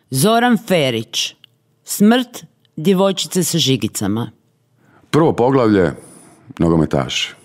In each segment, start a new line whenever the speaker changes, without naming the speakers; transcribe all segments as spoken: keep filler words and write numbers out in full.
Zoran Ferić. Smrt djevojčice sa žigicama.
Prvo poglavlje, nogometaši.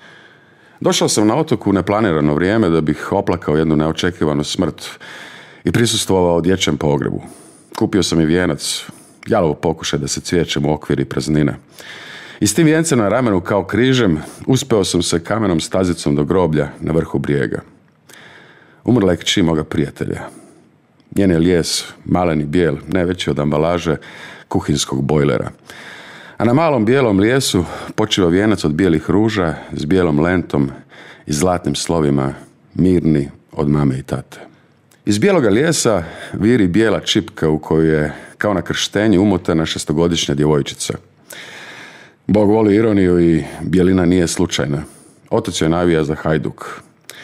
Došao sam na otok u neplanirano vrijeme da bih oplakao jednu neočekivanu smrt i prisustvovao dječjem pogrebu. Kupio sam i vijenac, jalovo pokušaj da se cvijećem u okviri praznine. I s tim vijencem na ramenu kao križem uspeo sam se kamenom stazicom do groblja na vrhu brijega. Umrla je kći moga prijatelja. Njen je lijes, malen i bijel, ne veći od ambalaže kuhinskog bojlera. A na malom bijelom lijesu počiva vijenac od bijelih ruža s bijelom lentom i zlatnim slovima, mirni od mame i tate. Iz bijeloga lijesa viri bijela čipka u koju je kao na krštenju umotana šestogodišnja djevojčica. Bog voli ironiju i bijelina nije slučajna. Otac joj navija za Hajduk.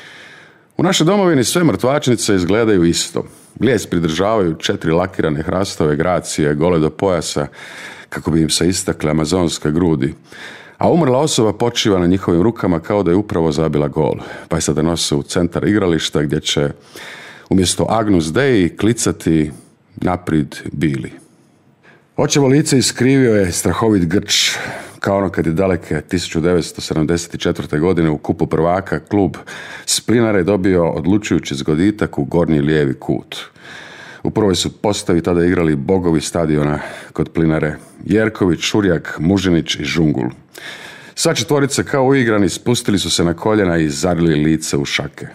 U našoj domovini sve mrtvačnice izgledaju isto. Lijes pridržavaju četiri lakirane hrastove gracije, gole do pojasa, kako bi im se istakle amazonske grudi. A umrla osoba počiva na njihovim rukama kao da je upravo zabila gol. Pa je sada nose u centar igrališta gdje će umjesto Agnus Dei klicati naprijed bili. Očevo lice iskrivio je strahovit grč, kao ono kad je daleke tisuću devetsto sedamdeset četvrte. godine u kupu prvaka klub Splinare dobio odlučujući zgoditak u gornji lijevi kut. U prvoj su postavi tada igrali bogovi stadiona kod Plinare, Jerković, Šurjak, Mužinić i Žungul. Sva četvorica kao uigrani spustili su se na koljena i zarili lice u šake.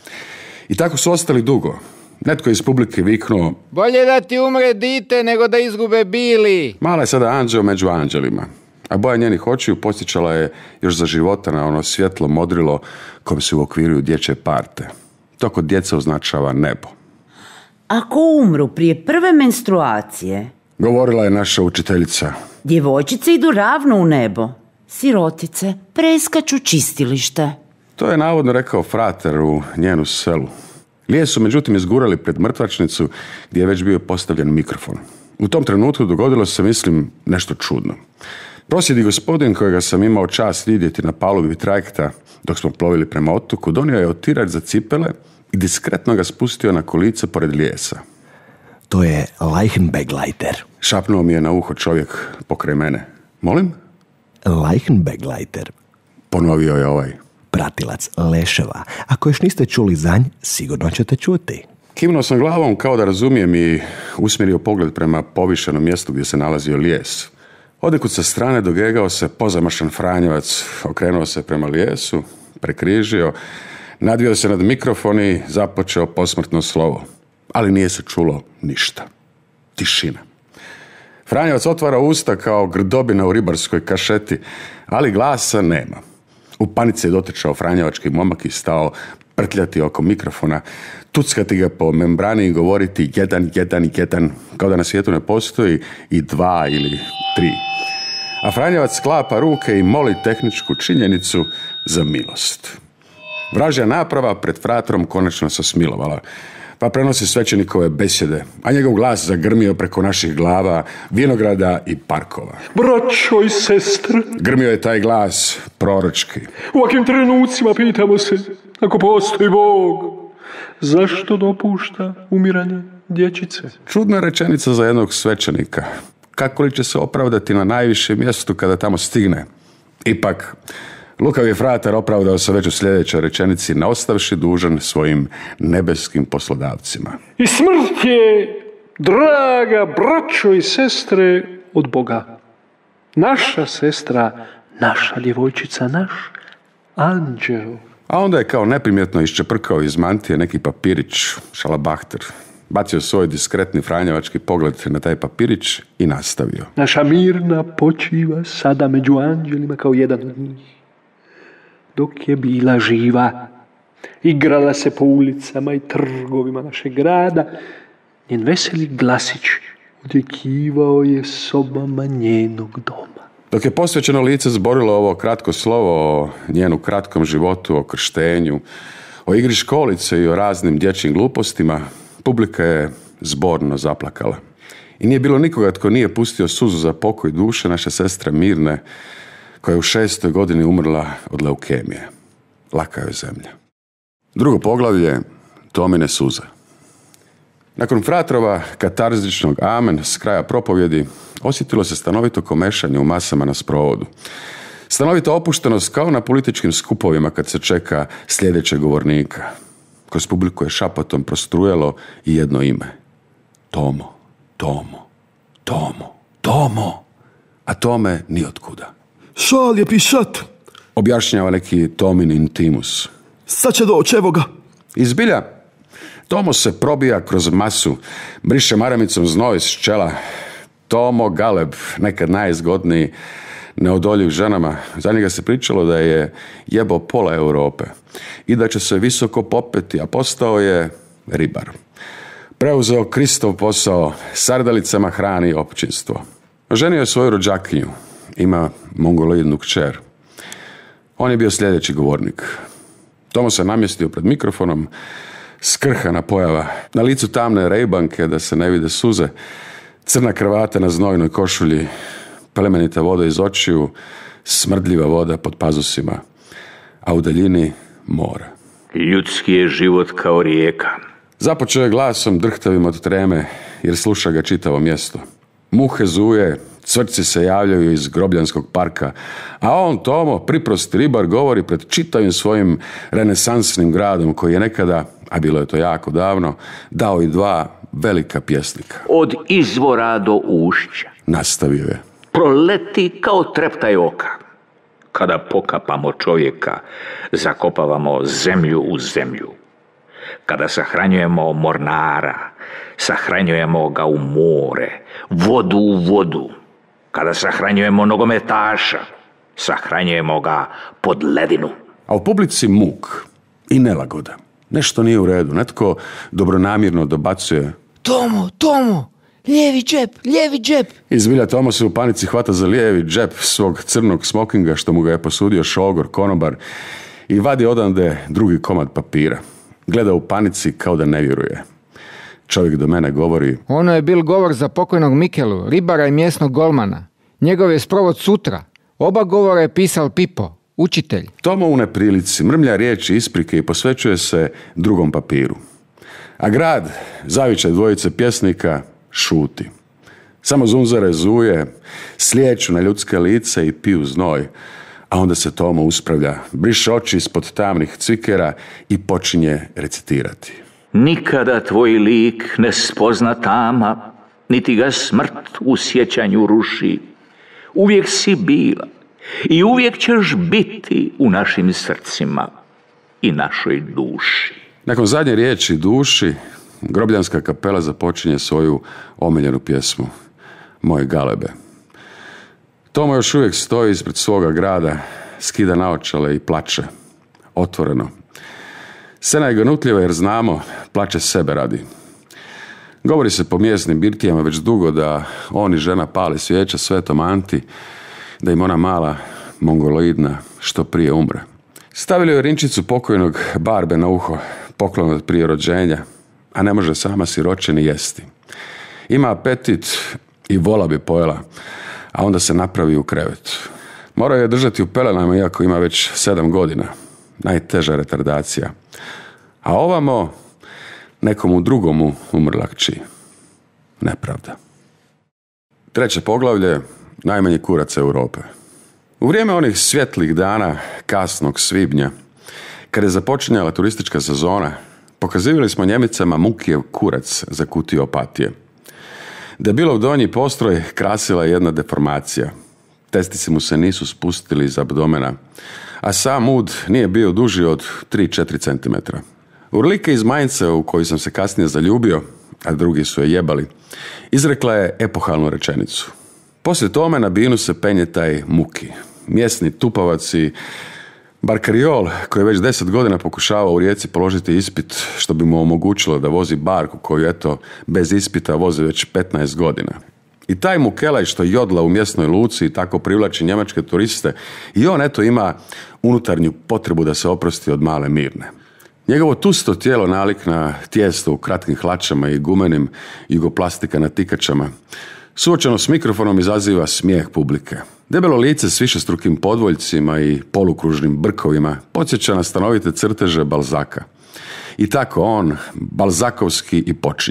I tako su ostali dugo. Netko iz publike viknuo:
bolje da ti umre dite nego da izgube bili.
Mala je sada anđeo među anđelima, a boja njenih očiju podsjećala je još za života na ono svjetlo modrilo kojim se uokviruju dječje parte. To kod djeca označava nebo.
Ako umru prije prve menstruacije,
govorila je naša učiteljica,
djevojčice idu ravno u nebo. Sirotice preskaču čistilište.
To je navodno rekao frater u njenu selu. Lijes su međutim izgurali pred mrtvačnicu gdje je već bio postavljen mikrofon. U tom trenutku dogodilo se, mislim, nešto čudno. Prosjedi gospodin kojega sam imao čast vidjeti na palubi trajekta dok smo plovili prema otoku, donio je otirač za cipele i diskretno ga spustio na kolice pored lijesa.
To je Leichenbegleiter.
Šapnuo mi je na uho čovjek pokraj mene. Molim?
Leichenbegleiter.
Ponovio je ovaj.
Pratilac leševa. Ako još niste čuli za nj, sigurno ćete čuti.
Kivnuo sam glavom kao da razumijem i usmjerio pogled prema povišenom mjestu gdje se nalazio lijes. Odekud sa strane dogegao se pozamašan Franjevac, okrenuo se prema lijesu, prekrižio, nadvio se nad mikrofon i započeo posmrtno slovo. Ali nije se čulo ništa. Tišina. Franjevac otvara usta kao grdobina u ribarskoj kašeti, ali glasa nema. U panici je dotrčao franjevački momak i stao prtljati oko mikrofona, tuckati ga po membrani i govoriti jedan, jedan, jedan, kao da na svijetu ne postoji i dva ili tri. A Franjevac sklapa ruke i moli tehničku činjenicu za milost. Vražja naprava pred fratrom konačno se smilovala, pa prenosi svećenikove besjede, a njegov glas zagrmio preko naših glava, vinograda i parkova.
Braćo i sestre,
grmio je taj glas proročki.
U ovakvim trenucima pitamo se, ako postoji Bog, zašto dopušta umiranje dječice?
Čudna rečenica za jednog svećenika. Kako li će se opravdati na najvišem mjestu kada tamo stigne? Ipak, lukav je fratar opravdao se već u sljedećoj rečenici, ne ostavši dužan svojim nebeskim poslodavcima.
I smrt je, draga braćo i sestre, od Boga. Naša sestra, naša djevojčica, naš anđeo.
A onda je kao neprimjetno iščeprkao iz mantije neki papirić, šalabahter. Bacio svoj diskretni franjevački pogled na taj papirić i nastavio.
Naša Mirna počiva sada među anđelima kao jedan od njih. Dok je bila živa, igrala se po ulicama i trgovima našeg grada, njen veseli glasić odjekivao je sobama njenog doma.
Dok je posvećeno lice zborilo ovo kratko slovo o njenu kratkom životu, o krštenju, o igri školice i o raznim dječjim glupostima, publika je zborno zaplakala. I nije bilo nikoga tko nije pustio suzu za pokoj duše naše sestre Mirne, koja je u šestoj godini umrla od leukemije. Laka je zemlja. Drugo poglavlje, Tomine suze. Nakon fratrova katarzičnog amen s kraja propovjedi osjetilo se stanovito komešanje u masama na sprovodu. Stanovita opuštenost kao na političkim skupovima kad se čeka sljedećeg govornika. Kroz publiku je šapotom prostrujelo i jedno ime. Tomo, Tomo, Tomo, Tomo. A Tome nijotkuda.
Šal je pišat,
Objašnjava neki Tomin intimus.
sad će doći, evo ga.
I zbilja, Tomo se probija kroz masu, briše maramicom znoj s čela. Tomo Galeb, nekad najzgodniji, neodoljiv ženama. Za njega se pričalo da je jebo pola Europe i da će se visoko popeti, a postao je ribar. Preuzeo Kristov posao, sardalicama hrani općinstvo. Ženio je svoju rođakinju, ima mongoloidnu kćer. On je bio sljedeći govornik. Tomo se namjestio pred mikrofonom, skrhana pojava, na licu tamne rejbanke da se ne vide suze, crna kravata na znojnoj košulji, plemenita voda iz očiju, smrdljiva voda pod pazusima, a u daljini more.
Ljudski je život kao rijeka.
Započeo je glasom drhtavim od treme, jer sluša ga čitavo mjesto. Muhe zuje, cvrci se javljaju iz grobljanskog parka, a on, Tomo, priprosti ribar, govori pred čitavim svojim renesansnim gradom koji je nekada, a bilo je to jako davno, dao i dva velika pjesnika.
Od izvora do ušća.
Nastavio je.
Proleti kao treptaj oka. Kada pokapamo čovjeka, zakopavamo zemlju u zemlju. Kada sahranjujemo mornara, sahranjujemo ga u more, vodu u vodu. Kada sahranjujemo nogometaša, sahranjujemo ga pod ledinu.
A u publici muk i nelagoda. Nešto nije u redu. Netko dobronamjerno dobacuje.
Tomo, Tomo, lijevi džep, lijevi džep.
I zbilja Tomo se u panici hvata za lijevi džep svog crnog smokinga što mu ga je posudio šogor, konobar, i vadi odande drugi komad papira. Gleda u panici kao da ne vjeruje. Čovjek do mene govori.
Ono je bil govor za pokojnog Mikelu, ribara i mjesnog golmana. Njegov je sprovod sutra. Oba govora je pisal Pipo, učitelj.
Tomo u neprilici mrmlja riječi isprike i posvećuje se drugom papiru. A grad, zavičaj dvojice pjesnika, šuti. Samo zunzare zuje, slijeću na ljudske lice i piju znoj. A onda se Tomo uspravlja, briše oči ispod tamnih cvikera i počinje recitirati.
Nikada tvoj lik ne spozna tama, niti ga smrt u sjećanju ruši. Uvijek si bila i uvijek ćeš biti u našim srcima i našoj duši.
Nakon zadnje riječi duši, grobljanska kapela započinje svoju omiljenu pjesmu, Moj Galebe. Tomo još uvijek stoji ispred svoga grada, skida naočale i plače, otvoreno. Scena je ganutljiva jer znamo, plače sebe radi. Govori se po mjesnim birtijama već dugo da on i žena pali svijeća svetom Anti, da im ona mala mongoloidna što prije umre. Stavili joj rinčicu pokojnog barbe na uho, poklon od prije rođenja, a ne može sama siročeni jesti. Ima apetit i vola bi pojela, a onda se napravi u krevet. Mora je držati u pelenama iako ima već sedam godina. Najteža retardacija. A ovamo nekomu drugomu umrla kći. Nepravda. Treće poglavlje, najmanji kurac Europe. U vrijeme onih svjetlih dana, kasnog svibnja, kada je započinjala turistička sezona, pokazivali smo Njemicama Mukijev kurac za kutiju opatije. Debelov donji postroj krasila je jedna deformacija. Testici mu se nisu spustili iz abdomena, a sam ud nije bio duži od tri do četiri centimetra. Urlike iz Mainca, u koju sam se kasnije zaljubio, a drugi su je jebali, izrekla je epohalnu rečenicu. Poslije tome na binu se penje taj Muki, mjesni tupavac i barkariol koji je već deset godina pokušavao u Rijeci položiti ispit što bi mu omogućilo da vozi barku koju eto bez ispita vozi već petnaest godina. I taj Mukelaj što jodla u mjesnoj luci i tako privlači njemačke turiste, i on eto ima unutarnju potrebu da se oprosti od male Mirne. Njegovo tusto tijelo nalik na tijesto u kratkim hlačama i gumenim jugoplastika na tikačama suočeno s mikrofonom izaziva smijeh publike. Debelo lice s višestrukim podvoljcima i polukružnim brkovima podsjeća na stanovite crteže Balzaka. I tako on, balzakovski, i počinje.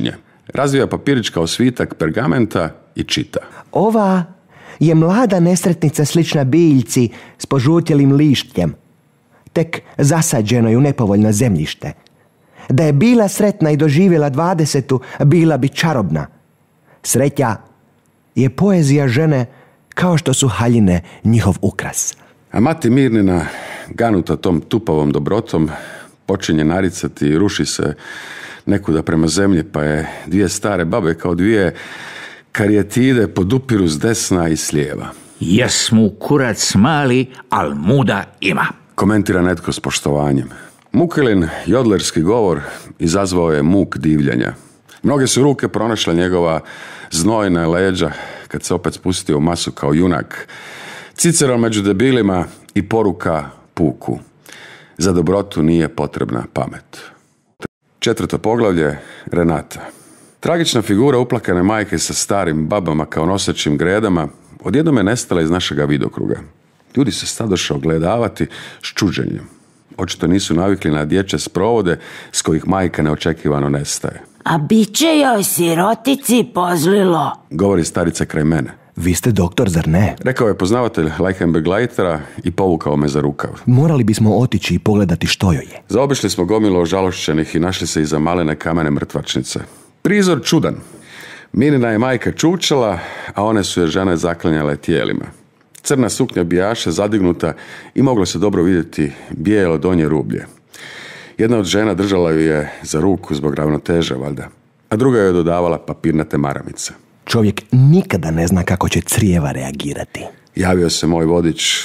Razvija papirić kao svitak pergamenta i čita.
Ova je mlada nesretnica slična biljci s požutjelim lištljem, tek zasađenoj u nepovoljno zemljište. Da je bila sretna i doživjela dvadesetu, bila bi čarobna. Sreća je poezija žene kao što su haljine njihov ukras.
A mati Mirnina, ganuta tom tupavom dobrotom, počinje naricati i ruši se nekuda prema zemlji, pa je dvije stare babe kao dvije karijetide podupiru s desna i s lijeva.
Jes mu kurac mali, al muda ima.
Komentira netko s poštovanjem. Mukelin jodlerski govor izazvao je muk divljenja. Mnoge su ruke pronašle njegova znojna leđa kad se opet spustio u masu kao junak. Cicero među debilima i poruka puku. Za dobrotu nije potrebna pamet. Četvrto poglavlje, Renata. Tragična figura uplakane majke sa starim babama kao nosećim gredama odjednom je nestala iz našega vidokruga. Ljudi se stadoše ogledavati s čuđenjem. Očito nisu navikli na dječje sprovode s kojih majka neočekivano nestaje.
A bit će joj sirotici pozlilo,
Govori starica kraj mene.
Vi ste doktor, zar ne?
Rekao je poznavatelj Leichenbergleitera i povukao me za rukav.
Morali bismo otići i pogledati što joj je.
Zaobišli smo gomilu ožalošćenih i našli se iza malene kamene mrtvačnice. Prizor čudan. Mirina je majka čučala, a one su je žene zaklanjale tijelima. Crna suknja bijaše zadignuta i moglo se dobro vidjeti bijelo donje rublje. Jedna od žena držala ju je za ruku zbog ravnoteže, valjda, a druga je dodavala papirnate maramice.
Čovjek nikada ne zna kako će crijeva reagirati.
Javio se moj vodič.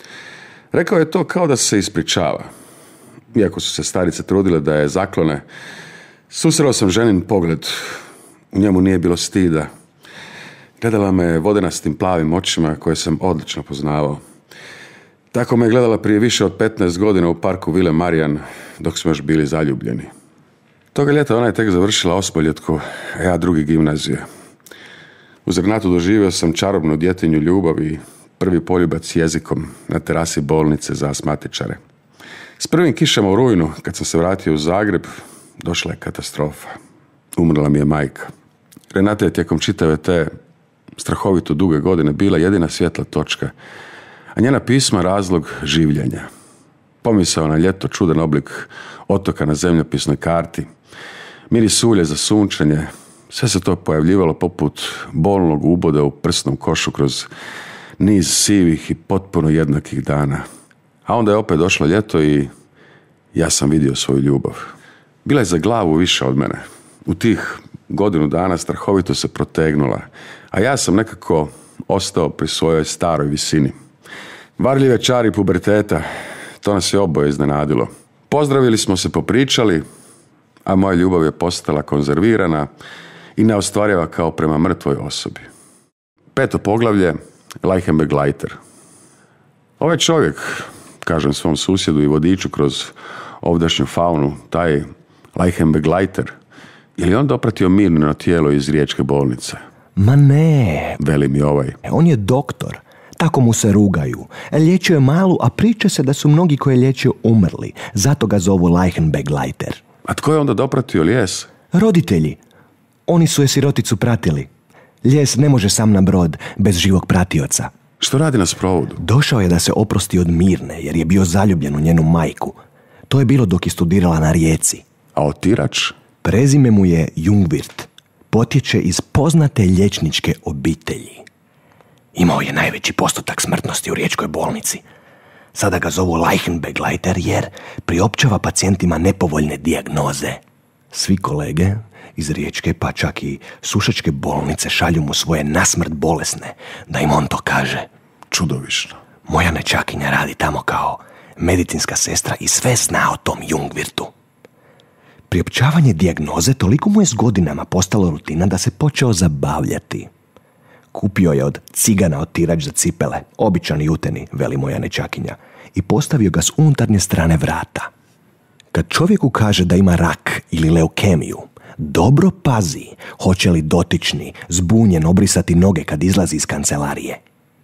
Rekao je to kao da se ispričava. Iako su se starice trudile da je zaklone, susreo sam ženin pogled. U njemu nije bilo stida. Gledala me vodenastim plavim očima koje sam odlično poznavao. Tako me je gledala prije više od petnaest godina u parku Vile Marijan, dok smo još bili zaljubljeni. Toga ljeta ona je tek završila osmoljetku, a ja drugi gimnazije. Uz Renatu doživio sam čarobnu djetinju ljubav i prvi poljubac jezikom na terasi bolnice za astmatičare. S prvim kišama u rujnu, kad sam se vratio u Zagreb, došla je katastrofa. Umrla mi je majka. Renata je tijekom čitave te strahovito duge godine bila jedina svjetla točka, a njena pisma razlog življenja. Pomisao na ljeto, čudan oblik otoka na zemljopisnoj karti, miris ulje za sunčanje, sve se to pojavljivalo poput bolnog uboda u prsnom košu kroz niz sivih i potpuno jednakih dana. A onda je opet došlo ljeto i ja sam vidio svoju ljubav. Bila je za glavu više od mene. U tih godinu dana strahovito se protegnula, a ja sam nekako ostao pri svojoj staroj visini. Varljive čari puberteta, to nas je oboje iznenadilo. Pozdravili smo se, popričali, a moja ljubav je postala konzervirana i neostvariva kao prema mrtvoj osobi. Peto poglavlje, Leichenbergleiter. Ovaj čovjek, kažem svom susjedu i vodiču kroz ovdašnju faunu, taj Leichenbergleiter, je li on dopratio Mirnino tijelo iz riječke bolnice?
Ma ne.
Veli mi ovaj.
On je doktor. Tako mu se rugaju. Liječio je malu, a priča se da su mnogi koje je liječio umrli. Zato ga zovu Leichenbergleiter.
A tko je onda dopratio lijes?
Roditelji. Oni su je siroticu pratili. Lijes ne može sam na brod bez živog pratioca.
Što radi na sprovodu?
Došao je da se oprosti od Mirne, jer je bio zaljubljen u njenu majku. To je bilo dok je studirala na Rijeci.
A otirač?
Prezime mu je Jungwirth. Potječe iz poznate liječničke obitelji. Imao je najveći postotak smrtnosti u riječkoj bolnici. Sada ga zovu Leichenbergleiter jer priopćava pacijentima nepovoljne dijagnoze. Svi kolege iz riječke pa čak i sušačke bolnice šalju mu svoje nasmrt bolesne, da im on to kaže.
Čudovišno.
Moja nečakinja radi tamo kao medicinska sestra i sve zna o tom Jungwirthu. Priopćavanje dijagnoze toliko mu je s godinama postalo rutina da se počeo zabavljati. Kupio je od cigana otirač za cipele, običan juteni, veli moja nečakinja, i postavio ga s unutarnje strane vrata. Kad čovjeku kaže da ima rak ili leukemiju, dobro pazi hoće li dotični zbunjen obrisati noge kad izlazi iz kancelarije.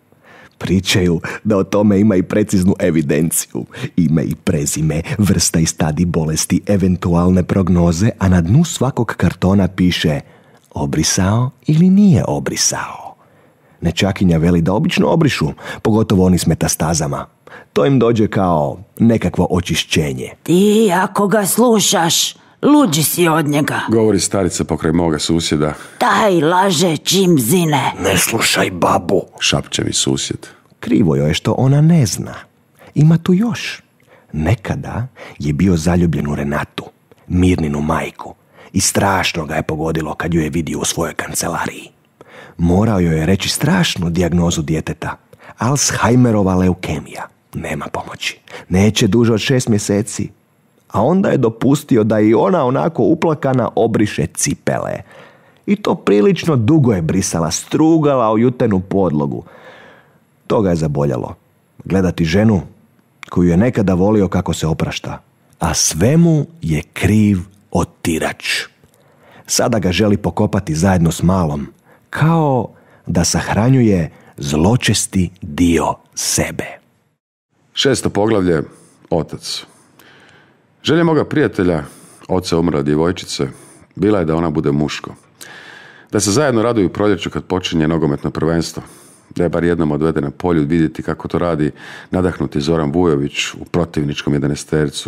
Pričaju da o tome ima i preciznu evidenciju, ime i prezime, vrsta i stadij bolesti, eventualne prognoze, a na dnu svakog kartona piše obrisao ili nije obrisao? Nečakinja veli da obično obrišu, pogotovo oni s metastazama. To im dođe kao nekakvo očišćenje.
Ti ako ga slušaš, luđi si od njega.
Govori starica pokraj moga susjeda.
Taj laže čim zine.
Ne slušaj babu,
Šapće mi susjed.
Krivo joj je što ona ne zna. Ima tu još. Nekada je bio zaljubljen u Renatu, Mirninu majku, i strašno ga je pogodilo kad ju je vidio u svojoj kancelariji. Morao joj je reći strašnu dijagnozu djeteta. Alzheimerova leukemija. Nema pomoći. Neće duže od šest mjeseci. A onda je dopustio da i ona onako uplakana obriše cipele. I to prilično dugo je brisala, strugala o jutenu podlogu. To ga je zaboljalo. Gledati ženu koju je nekada volio kako se oprašta. A svemu je kriv otirač. Sada ga želi pokopati zajedno s malom, kao da sahranjuje zločesti dio sebe.
Šesto poglavlje, otac. Želja moga prijatelja, oca umrle djevojčice, bila je da ona bude muško. Da se zajedno raduju proljeću kad počinje nogometno prvenstvo. Da je bar jednom odvede na polju vidjeti kako to radi nadahnuti Zoran Vujović u protivničkom jedanaestercu.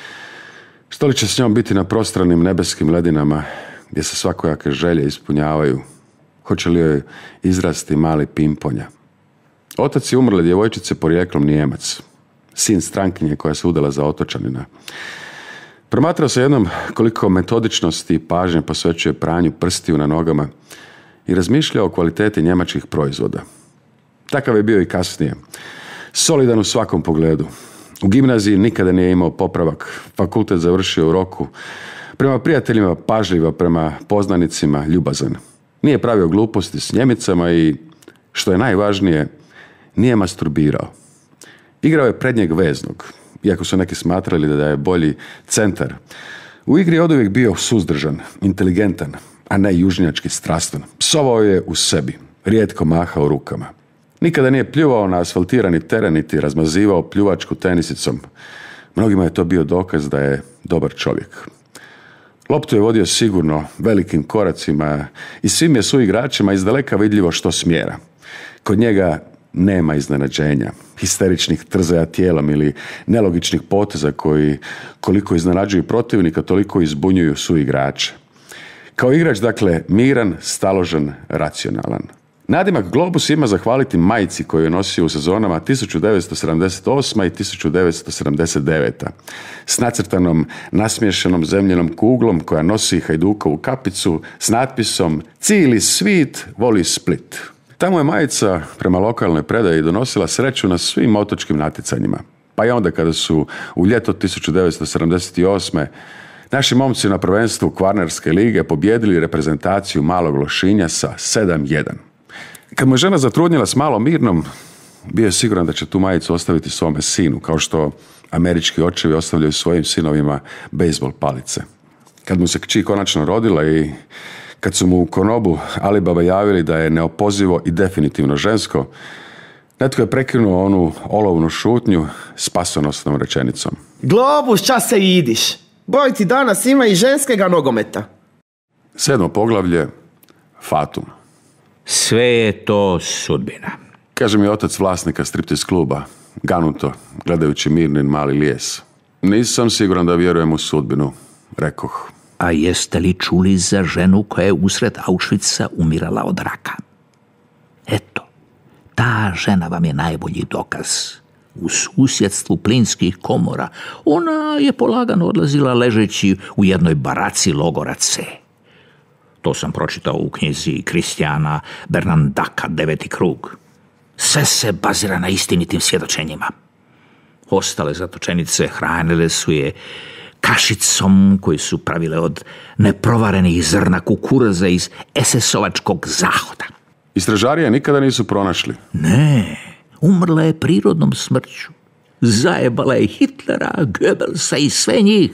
Što li će s njom biti na prostranim nebeskim ledinama gdje se svakojake želje ispunjavaju? Hoće li joj izrasti mali pimponja? Otac je umrle djevojčice porijeklom Nijemac, sin strankinje koja se udala za otočanina. Promatrao se jednom koliko metodičnosti i pažnje posvećuje pranju prstiju na nogama i razmišljao o kvaliteti njemačkih proizvoda. Takav je bio i kasnije. Solidan u svakom pogledu. U gimnaziji nikada nije imao popravak, fakultet završio u roku, prema prijateljima pažljivo, prema poznanicima ljubazan. Nije pravio gluposti s Njemicama i, što je najvažnije, nije masturbirao. Igrao je prednjeg veznog, iako su neki smatrali da je bolji centar. U igri je oduvijek bio suzdržan, inteligentan, a ne južnjački strastven. Psovao je u sebi, rijetko mahao rukama. Nikada nije pljuvao na asfaltirani teren niti razmazivao pljuvačku tenisicom. Mnogima je to bio dokaz da je dobar čovjek. Loptu je vodio sigurno, velikim koracima i svim je suigračima izdaleka vidljivo što smjera. Kod njega nema iznenađenja, histeričnih trzaja tijelom ili nelogičnih poteza koji koliko iznenađuju protivnika, toliko izbunjuju suigrače. Kao igrač, dakle, miran, staložen, racionalan. Nadimak Globus ima zahvaliti majici koju je nosio u sezonama tisuću devetsto sedamdeset osma i tisuću devetsto sedamdeset deveta s nacrtanom, nasmiješenom zemljenom kuglom koja nosi Hajdukovu kapicu s natpisom Cili svit voli Split. Tamo je majica prema lokalnoj predaji donosila sreću na svim otočkim natjecanjima. Pa i onda kada su u ljeto tisuću devetsto sedamdeset osme naši momci na prvenstvu Kvarnerske lige pobijedili reprezentaciju Malog Lošinja sa sedam jedan. Kad mu je žena zatrudnjela s malom Mirnom, bio je siguran da će tu majicu ostaviti svome sinu, kao što američki očevi ostavljaju svojim sinovima bejzbol palice. Kad mu se kći konačno rodila i kad su mu u konobu Alibaba javili da je neopozivo i definitivno žensko, netko je prekinuo onu olovnu šutnju spasonosnom rečenicom.
Globus, čas se idiš. Boj ti danas ima i ženskega nogometa.
Sedmo poglavlje, Fatum.
Sve je to sudbina.
Kaže mi otac vlasnika striptiz kluba, ganuto, gledajući Mirnin mali lijes. Nisam siguran da vjerujem u sudbinu, rekoh.
A jeste li čuli za ženu koja je usred Auschwitza umirala od raka? Eto, ta žena vam je najbolji dokaz. U susjedstvu plinskih komora ona je polagano odlazila ležeći u jednoj baraci logora C. To sam pročitao u knjizi Kristijana Bernandaka Deveti krug. Sve se bazira na istinitim svjedočenjima. Ostale zatočenice hranile su je kašicom koju su pravile od neprovarenih zrna kukuruza iz es es ovačkog zahoda.
Istražarije nikada nisu pronašli.
Ne, umrla je prirodnom smrću. Zajebala je Hitlera, Goebbelsa i sve njih.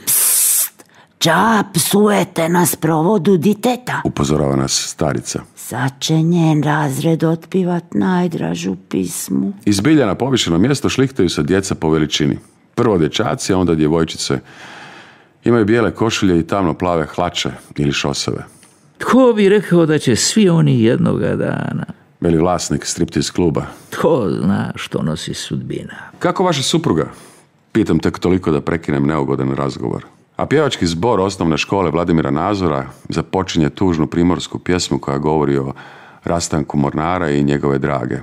Ča psujete na sprovodu diteta?
Upozorava nas starica.
Sad će njen razred otpivat najdražu pismu.
Iz bilja na povišeno mjesto šlihtaju se djeca po veličini. Prvo dječaci, a onda djevojčice. Imaju bijele košulje i tamno plave hlače ili šoseve.
Tko bi rekao da će svi oni jednoga dana?
Veli vlasnik striptiz kluba.
Tko zna što nosi sudbina?
Kako vaša supruga? Pitam tek toliko da prekinem neugodan razgovor. A pjevački zbor osnovne škole Vladimira Nazora započinje tužnu primorsku pjesmu koja govori o rastanku Mornara i njegove drage.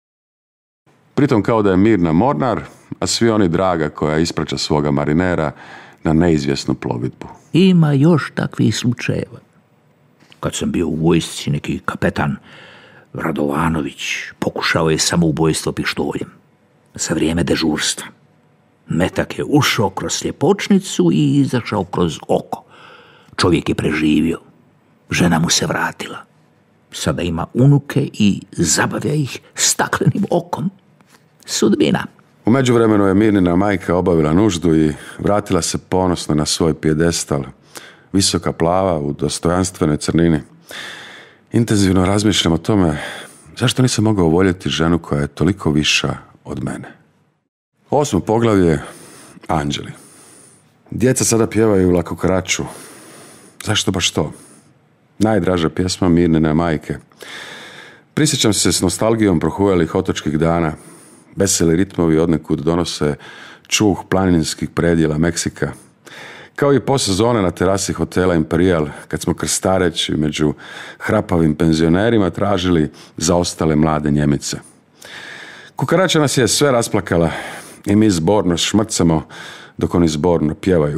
Pritom kao da je Mirna Mornar, a svi oni draga koja ispraća svoga marinera na neizvjesnu plovidbu.
Ima još takvih slučajeva. Kad sam bio u vojsci, neki kapetan Radovanović pokušao je samoubojstvo pištoljem za vrijeme dežurstva. Metak je ušao kroz sljepočnicu i izašao kroz oko. Čovjek je preživio. Žena mu se vratila. Sada ima unuke i zabavlja ih staklenim okom. Sudbina.
U međuvremenu je Mirnina majka obavila nuždu i vratila se ponosno na svoj pijedestal. Visoka plava u dostojanstvenoj crnini. Intenzivno razmišljam o tome zašto nisam mogao voljeti ženu koja je toliko viša od mene. Osmo poglavlje, anđeli. Djeca sada pjevaju Lako kraću. Zašto baš to? Najdraža pjesma Mirnine majke. Prisjećam se s nostalgijom prohujelih otočkih dana. Veseli ritmovi odnekud donose čuh planinskih predjela Meksika. Kao i posezone na terasi hotela Imperial, kad smo krstareći među hrapavim penzionerima tražili zaostale mlade Njemice. Kukarača nas je sve rasplakala i mi zborno šmrcamo dok oni zborno pjevaju.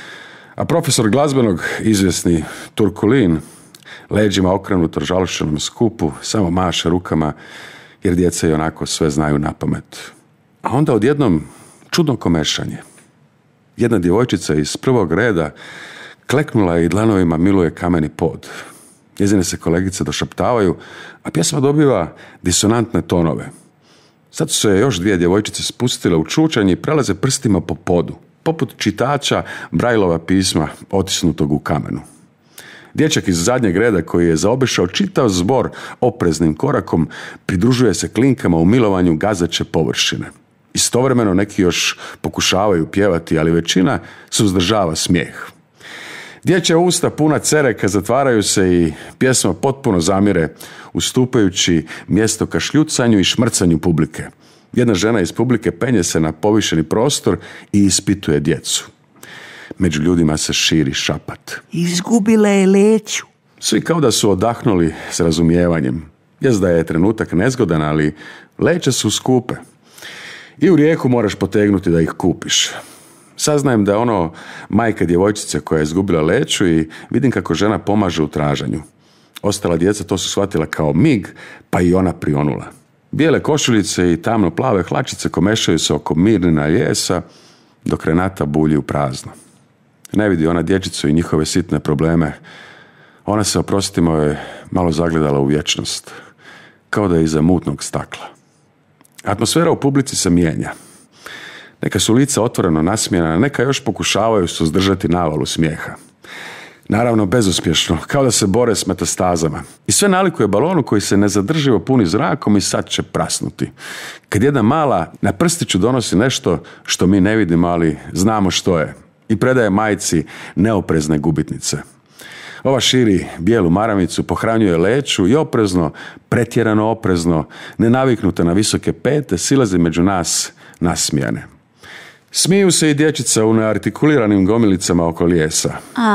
A profesor glazbenog, izvjesni Turkulin, leđima okrenut žalošćenom skupu, samo maše rukama jer djeca i onako sve znaju napamet. A onda odjednom čudno komešanje. Jedna djevojčica iz prvog reda kleknula je i dlanovima miluje kameni pod. Njezine se kolegice došaptavaju, a pjesma dobiva disonantne tonove. Sad su se još dvije djevojčice spustile u čučanje i prelaze prstima po podu, poput čitača Braillova pisma otisnutog u kamenu. Dječak iz zadnjeg reda koji je zaobišao čitav zbor opreznim korakom pridružuje se klinkama u milovanju gazeće površine. Istovremeno neki još pokušavaju pjevati, ali većina suzdržava smijeh. Dječja usta puna cereka zatvaraju se i pjesma potpuno zamire, ustupajući mjesto kašljucanju i šmrcanju publike. Jedna žena iz publike penje se na povišeni prostor i ispituje djecu. Među ljudima se širi šapat.
Izgubila je leću.
Svi kao da su odahnuli s razumijevanjem. Jest da je trenutak nezgodan, ali leće su skupe. I u rijeku moraš potegnuti da ih kupiš. Saznajem da je ono majka djevojčice koja je izgubila leću i vidim kako žena pomaže u traženju. Ostala djeca to su shvatila kao mig, pa i ona prionula. Bijele košuljice i tamno plave hlačice komešaju se oko Mirnina ljesa, dok Renata bulji u prazno. Ne vidi ona dječicu i njihove sitne probleme. Ona se, oprostimo, je malo zagledala u vječnost, kao da je iza mutnog stakla. Atmosfera u publici se mijenja. Neka su lica otvoreno nasmijena, neka još pokušavaju suzdržati navalu smijeha. Naravno, bezuspješno, kao da se bore s metastazama. I sve nalikuje balonu koji se nezadrživo puni zrakom i sad će prasnuti. Kad jedna mala na prstiću donosi nešto što mi ne vidimo, ali znamo što je, i predaje majci neoprezne gubitnice. Ova širi bijelu maramicu, pohranjuje leću i oprezno, pretjerano oprezno, nenaviknuta na visoke pete, silazi među nas nasmijane. Smiju se i dječica u neartikuliranim gomilicama oko lijesa.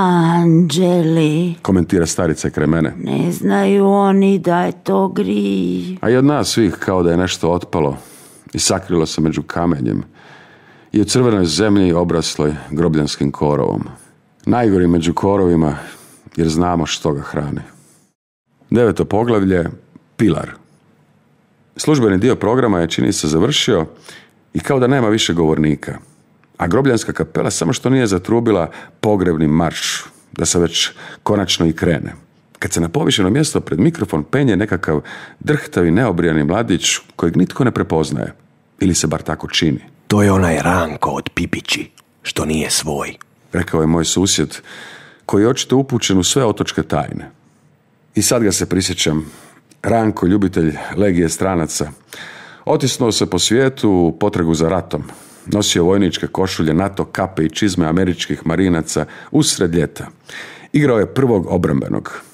Anđeli,
Komentira starica kraj mene.
ne znaju oni da je to grij.
A i od nas svih kao da je nešto otpalo i sakrilo se među kamenjem i u crvenoj zemlji obrasloj grobljanskim korovom. Najgori među korovima jer znamo što ga hrani. Deveto poglavlje, Pilar. Službeni dio programa je, čini se, završio i kao da nema više govornika. A grobljanska kapela samo što nije zatrubila pogrebni marš, da se već konačno i krene. Kad se na povišeno mjesto pred mikrofon penje nekakav drhtavi neobrijani mladić kojeg nitko ne prepoznaje. Ili se bar tako čini.
To je onaj Ranko od Pipići, što nije svoj.
Rekao je moj susjed, koji je očito upućen u sve otočke tajne. I sad ga se prisjećam. Ranko, ljubitelj legije stranaca. Otisnuo se po svijetu u potragu za ratom. Nosio vojničke košulje, NATO kape i čizme američkih marinaca usred ljeta. Igrao je prvog obrambenog.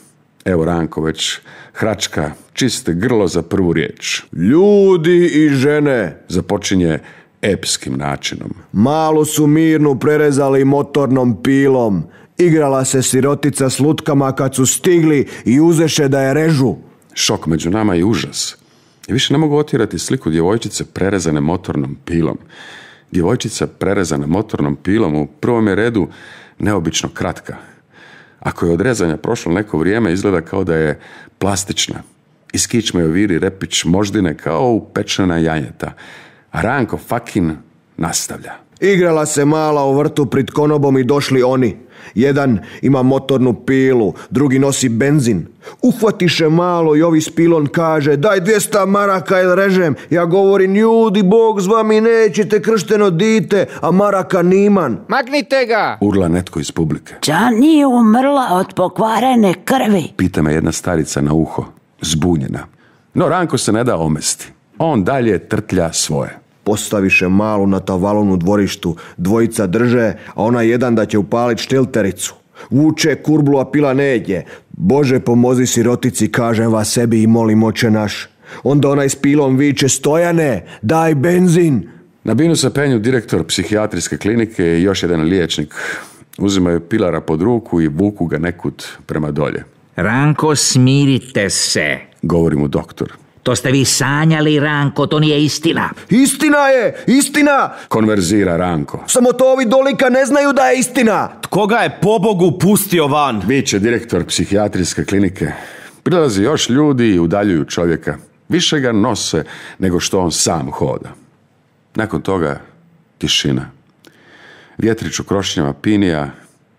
Evo Ranko već hračka čiste grlo za prvu riječ.
Ljudi i žene,
Započinje epskim načinom.
malu su Mirnu prerezali motornom pilom. Igrala se sirotica s lutkama kad su stigli i uzeše da je režu.
Šok među nama i užas. I više ne mogu otjerati sliku djevojčice prerezane motornom pilom. Djevojčica prerezana motornom pilom u prvom je redu neobično kratka. Ako je od rezanja prošlo neko vrijeme, izgleda kao da je plastična. Iz kičme joj viri repić moždine kao upečena jajeta. A Ranko fucking nastavlja.
Igrala se mala u vrtu pred konobom i došli oni. Jedan ima motornu pilu, drugi nosi benzin. Uhvatiše malo i ovi s pilon kaže: daj dvjesto maraka ili režem. Ja govorim: ljudi, Bog s vami, nećete kršteno dite, a maraka niman.
Maknite ga!
Urla netko iz publike.
Ča nije umrla od pokvarene krvi?
Pita me jedna starica na uho, zbunjena. No Ranko se ne da omesti. On dalje trtlja svoje.
Postaviše malu na tavalonu u dvorištu, dvojica drže, a ona jedan da će upalit štiltericu. Vuče kurblu, a pila neđe. Bože, pomozi sirotici, kažem vas sebi i molim oče naš. Onda onaj s pilom viče: Stojane, daj benzin.
Na binu se penju direktor psihijatrijske klinike i još jedan liječnik. Uzimaju Pilara pod ruku i vuku ga nekud prema dolje.
Ranko, smirite se.
Govori mu doktor.
To ste vi sanjali, Ranko, to nije istina.
Istina je, istina!
Konverzira Ranko.
Samo to ovi dolika ne znaju da je istina.
Tko ga je pobogu pustio van?
Viče direktor psihijatrijske klinike. Prilazi još ljudi i udaljuju čovjeka. Više ga nose nego što on sam hoda. Nakon toga tišina. Vjetrić u krošnjama pinija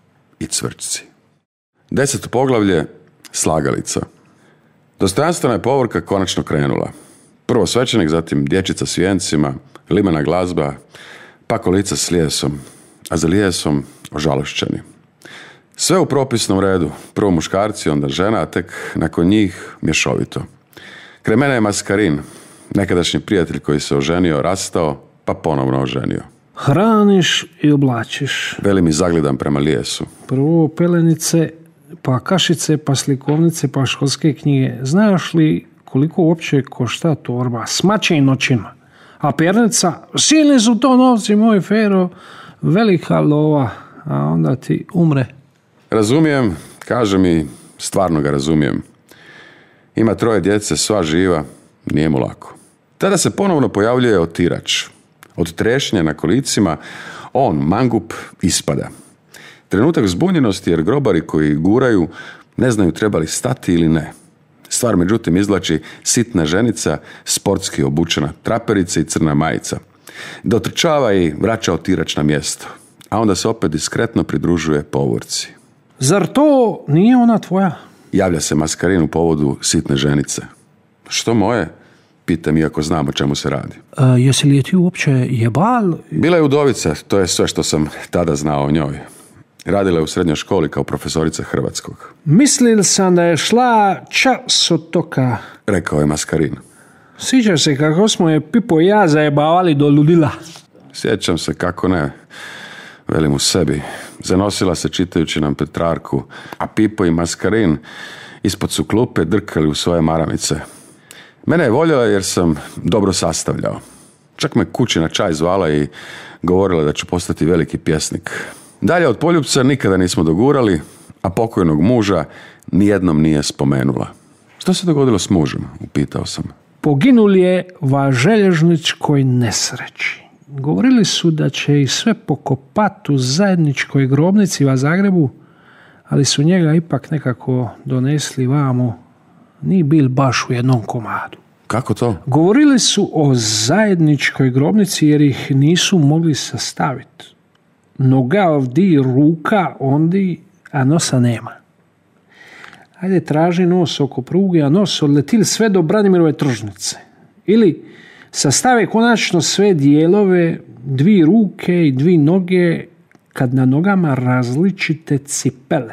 i cvrčci. Deseto poglavlje, slagalica. Dostojanstvena je povorka konačno krenula. Prvo svećenik, zatim dječica s vijencima, limena glazba, pa kolica s lijesom, a za lijesom ožalošćeni. Sve u propisnom redu. Prvo muškarci, onda žena, a tek nakon njih mješovito. Kraj mene je Maskarin, nekadašnji prijatelj koji se oženio, rastao, pa ponovno oženio.
Hraniš i oblačiš.
Veli mi zagledam prema lijesu.
Prvo pelenice, pa kašice, pa slikovnice, pa školske knjige. Znaš li koliko uopće košta torba s mačim noćima? A pernica, silni su to novci, moj Fero, velika lova, a onda ti umre.
Razumijem, kaže mi, stvarno ga razumijem. Ima troje djece, sva živa, nije mu lako. Tada se ponovno pojavljuje otirač. Od trešnje na kolicima on, mangup, ispada. Trenutak zbunjenosti jer grobari koji guraju ne znaju treba li stati ili ne. Stvar međutim izvlači sitna ženica, sportski obučena traperica i crna majica. Dotrčava i vraća otirač na mjesto, a onda se opet diskretno pridružuje povorci.
Zar to nije ona tvoja?
Javlja se Maskarin u povodu sitne ženice. Što moje? Pitam iako znam o čemu se radi.
E, jesi li je ti uopće jebal?
Bila je udovica, to je sve što sam tada znao o njoj. Radila je u srednjoj školi kao profesorica hrvatskog.
Mislil sam da je šla čas od toka.
Rekao je Maskarin.
Sjećaš se kako smo je Pipo i ja zajebavali do ludila?
Sjećam se, kako ne. Velim u sebi. Zanosila se čitajući nam Petrarku, a Pipo i Maskarin ispod su klupe drkali u svoje maramice. Mene je voljela jer sam dobro sastavljao. Čak me kući na čaj zvala i govorila da ću postati veliki pjesnik. Dalje od poljupca nikada nismo dogurali, a pokojnog muža nijednom nije spomenula. Što se dogodilo s mužem? Upitao sam.
Poginul je va željezničkoj nesreći. Govorili su da će ih sve pokopat u zajedničkoj grobnici va Zagrebu, ali su njega ipak nekako donesli vamo. Nije bil baš u jednom komadu.
Kako to?
Govorili su o zajedničkoj grobnici jer ih nisu mogli sastaviti. Noga ovdje, ruka ondi, a nosa nema. Ajde, traži nos oko pruge, a nos odletil sve do Branimirove tržnice. Ili sastave konačno sve dijelove, dvi ruke i dvi noge, kad na nogama različite cipele.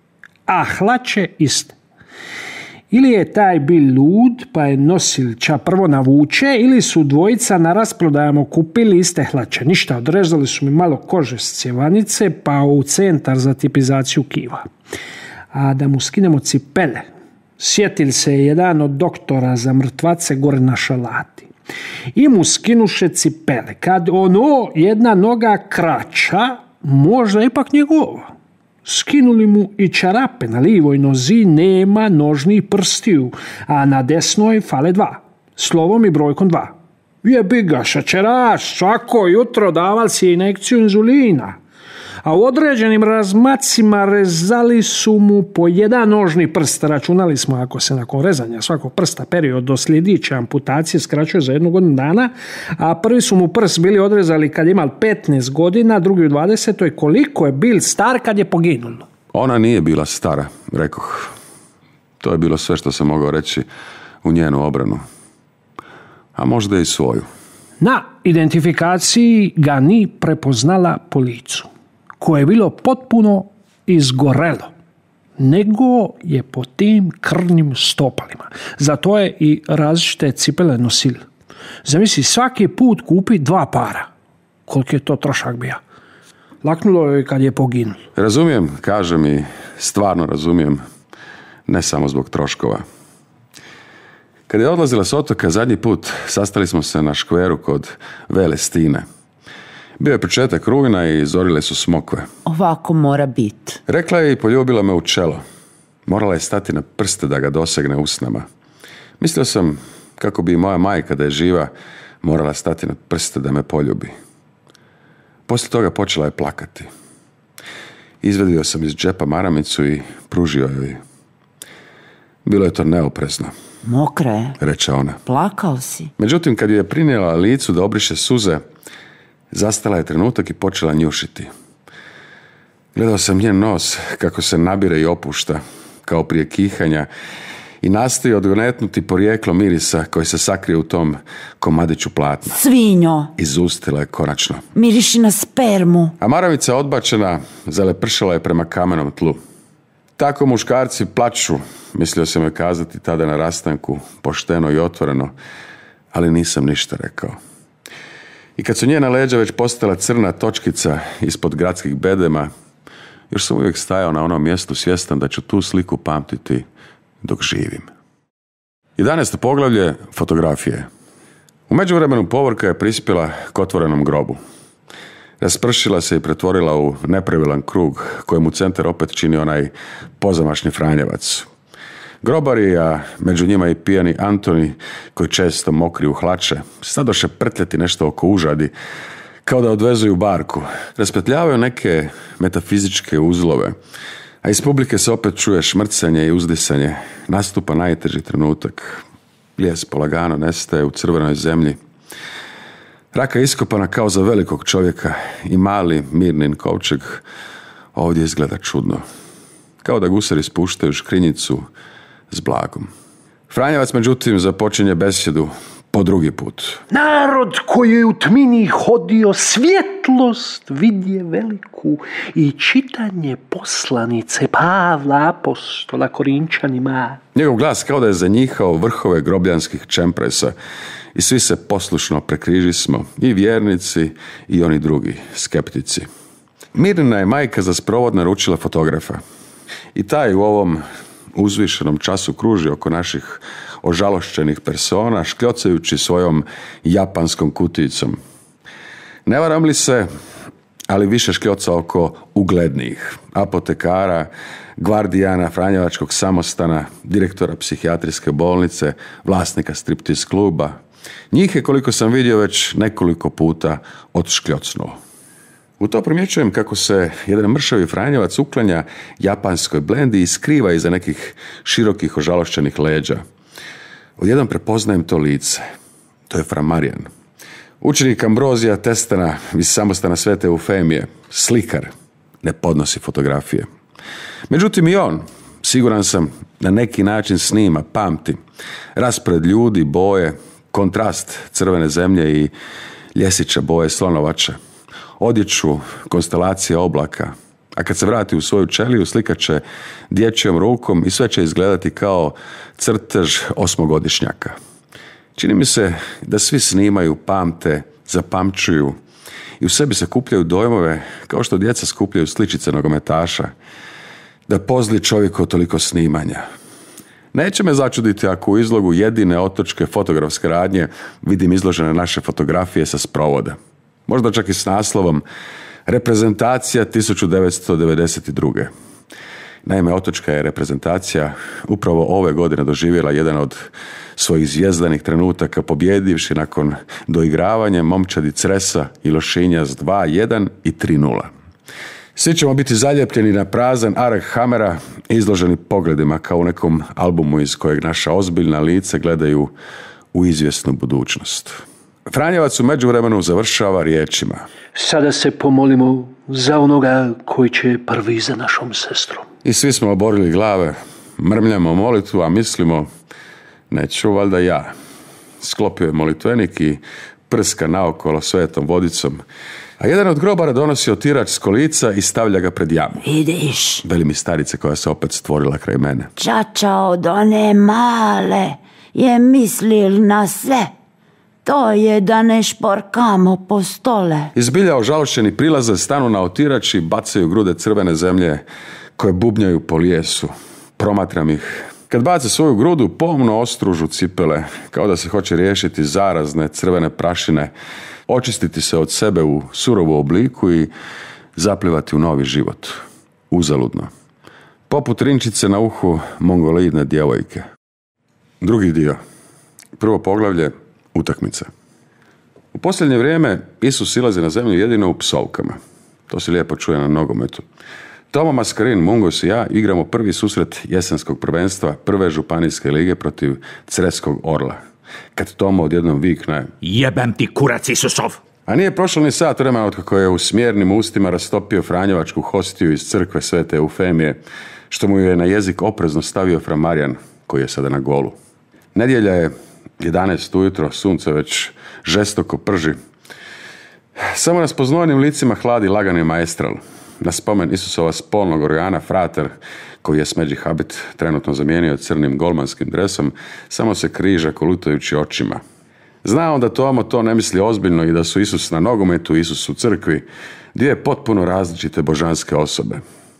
A hlače iste. Ili je taj bil lud, pa je nosilča prvo navuče, ili su dvojica na rasprodajama kupili iste hlače. Ništa, odrezali su mi malo kože s cjevanice, pa u centar za tipizaciju kiva. A da mu skinemo cipele, Sjetil se jedan od doktora za mrtvace gore na šalati. I mu skinuše cipele. Kad ono jedna noga kraća, možda ipak njegova. Skinuli mu i čarape. Na livoj nozi nema nožnih prstiju, a na desnoj fale dva. Slovom i brojkom dva. Jebi ga, šećeraš, svako jutro daval si injekciju inzulina. A u određenim razmacima rezali su mu po jedan nožni prst. Računali smo, ako se nakon rezanja svakog prsta period do sljedeće amputacije skraćuje za jednu godinu dana, a prvi su mu prst bili odrezali kad je imal petnaest godina, drugi u dvadesetoj, koliko je bil star kad je poginulo?
Ona nije bila stara, rekoh. To je bilo sve što sam mogao reći u njenu obranu. A možda i svoju.
Na identifikaciji ga ni prepoznala po licu, koje je bilo potpuno izgorelo, nego je po tim krvnim stopalima. Zato je i različite cipele nosil. Zamisli, svaki put kupi dva para. Koliko je to trošak bio? Laknulo je kad je poginulo.
Razumijem, kažem i stvarno razumijem, ne samo zbog troškova. Kad je odlazila s otoka zadnji put, sastali smo se na škveru kod Vele Stine. Bio je početak rujna i zorile su smokve.
Ovako mora biti.
Rekla je i poljubila me u čelo. Morala je stati na prste da ga dosegne usnama. Mislio sam kako bi i moja majka da je živa morala stati na prste da me poljubi. Poslije toga počela je plakati. Izvedio sam iz džepa maramicu i pružio joj. Bilo je to neoprezno.
Mokra je,
reče ona.
Plakao si.
Međutim, kad ju je prinijela licu da obriše suze, zastala je trenutak i počela njušiti. Gledao sam njen nos kako se nabire i opušta, kao prije kihanja, i nastoji odgonetnuti porijeklo mirisa koji se sakrije u tom komadiću platna.
Svinjo!
Izustila je konačno.
Miriši na spermu.
A maravica odbačena zalepršala je prema kamenom tlu. Tako muškarci plaču, mislio sam joj kazati tada na rastanku, pošteno i otvoreno, ali nisam ništa rekao. I kad su njena leđa već postala crna točkica ispod gradskih bedema, još sam uvijek stajao na onom mjestu svjestan da ću tu sliku pamtiti dok živim. jedanaesto poglavlje, fotografije. U međuvremenu povorka je prispjela k otvorenom grobu. Raspršila se i pretvorila u nepravilan krug kojemu centar opet čini onaj pozamašni Franjevac. Grobari, a među njima i pijani Antoni, koji često mokri u hlače, stadoše prtljati nešto oko užadi, kao da odvezuju barku. Raspetljavaju neke metafizičke uzlove, a iz publike se opet čuje šmrcanje i uzdisanje. Nastupa najteži trenutak. Lijes polagano nestaje u crvenoj zemlji. Raka iskopana kao za velikog čovjeka i mali Mirnin kovčeg ovdje izgleda čudno. Kao da gusari spuštaju škrinjicu s blagom. Franjevac, međutim, započinje besjedu po drugi put.
Narod koji je u tmini hodio, svjetlost vidje veliku i čitanje poslanice Pavla apostola Korinčanima.
Njegov glas kao da je zanjihao vrhove grobljanskih čempresa i svi se poslušno prekrižismo, i vjernici i oni drugi, skeptici. Mirnina je majka za sprovod naručila fotografa. I taj u ovom uzvišenom času kruži oko naših ožalošćenih persona, škljocajući svojom japanskom kutijicom. Ne varam li se, ali više škljoca oko uglednijih, apotekara, gvardijana Franjevačkog samostana, direktora psihijatrijske bolnice, vlasnika striptiz kluba. Njih je, koliko sam vidio, već nekoliko puta odškljocnuo. U to primjećujem kako se jedan mršavi Franjevac uklanja japanskoj blendi i skriva iza nekih širokih ožalošćenih leđa. Odjednom prepoznajem to lice. To je Fra Marijan. Učenik Ambrozija Testana iz samostana Svete Eufemije, slikar, ne podnosi fotografije. Međutim i on, siguran sam, na neki način snima, pamti raspored ljudi, boje, kontrast crvene zemlje i ljesića boje slonovače, odjeću konstelacije oblaka, a kad se vrati u svoju čeliju slikat će dječjom rukom i sve će izgledati kao crtež osmogodišnjaka. Čini mi se da svi snimaju, pamte, zapamćuju i u sebi sakupljaju dojmove kao što djeca skupljaju sličice nogometaša, da pozli čovjeku toliko snimanja. Neće me začuditi ako u izlogu jedine otočke fotografske radnje vidim izložene naše fotografije sa sprovoda. Možda čak i s naslovom Reprezentacija tisuću devetsto devedeset druge. Naime, otočka je reprezentacija upravo ove godine doživjela jedan od svojih zvjezdanih trenutaka, pobjedivši nakon doigravanja momčadi Cresa i Lošinja s dva jedan i tri nula. Svi ćemo biti zalijepljeni na prazan ark hamera i izloženi pogledima kao u nekom albumu iz kojeg naša ozbiljna lica gledaju u izvjesnu budućnost. Franjevac u međuvremenu završava riječima:
Sada se pomolimo za onoga koji će prvi za našom sestrom.
I svi smo oborili glave, mrmljamo molitvu, a mislimo, neću valjda ja. Sklopio je molitvenik i prska naokolo svetom vodicom, a jedan od grobara donosi otirač s kolica i stavlja ga pred jamu.
Vidiš,
Veli mi starica koja se opet stvorila kraj mene.
čača od one male je mislil na sve. To je da ne šporkamo po stole.
Izbilja ožalošćeni prilaze, stanu na otirač i bacaju grude crvene zemlje koje bubnjaju po lijesu. Promatram ih. Kad bace svoju grudu, pomno ostružu cipele, kao da se hoće riješiti zarazne crvene prašine, očistiti se od sebe u surovu obliku i zaplivati u novi život. Uzaludno. Poput rinčice na uhu mongoloidne djevojke. Drugi dio. Prvo poglavlje, utakmica. U posljednje vrijeme Isus silazi na zemlju jedino u psovkama. To se lijepo čuje na nogometu. Tomo Maskarin, Mungos i ja igramo prvi susret jesenskog prvenstva prve županijske lige protiv Creskog Orla. Kad Tomo odjednom vikne:
Jebem ti kurac Isusov!
A nije prošlo ni sat vremena otkako je u smjernim ustima rastopio franjevačku hostiju iz crkve Svete Eufemije, što mu je na jezik oprezno stavio fra Marijan, koji je sada na golu. Nedjelja je jedanaest ujutro, sunce već žestoko prži. Samo nas po znojnim licima hladi lagani maestral. Na spomen Isusova spolnog organa frater, koji je smeđi habit trenutno zamijenio crnim golmanskim dresom, samo se križa kolutajući očima. Zna on da Tomo to ne misli ozbiljno i da su Isus na nogometu i Isus u crkvi dvije potpuno različite božanske osobe.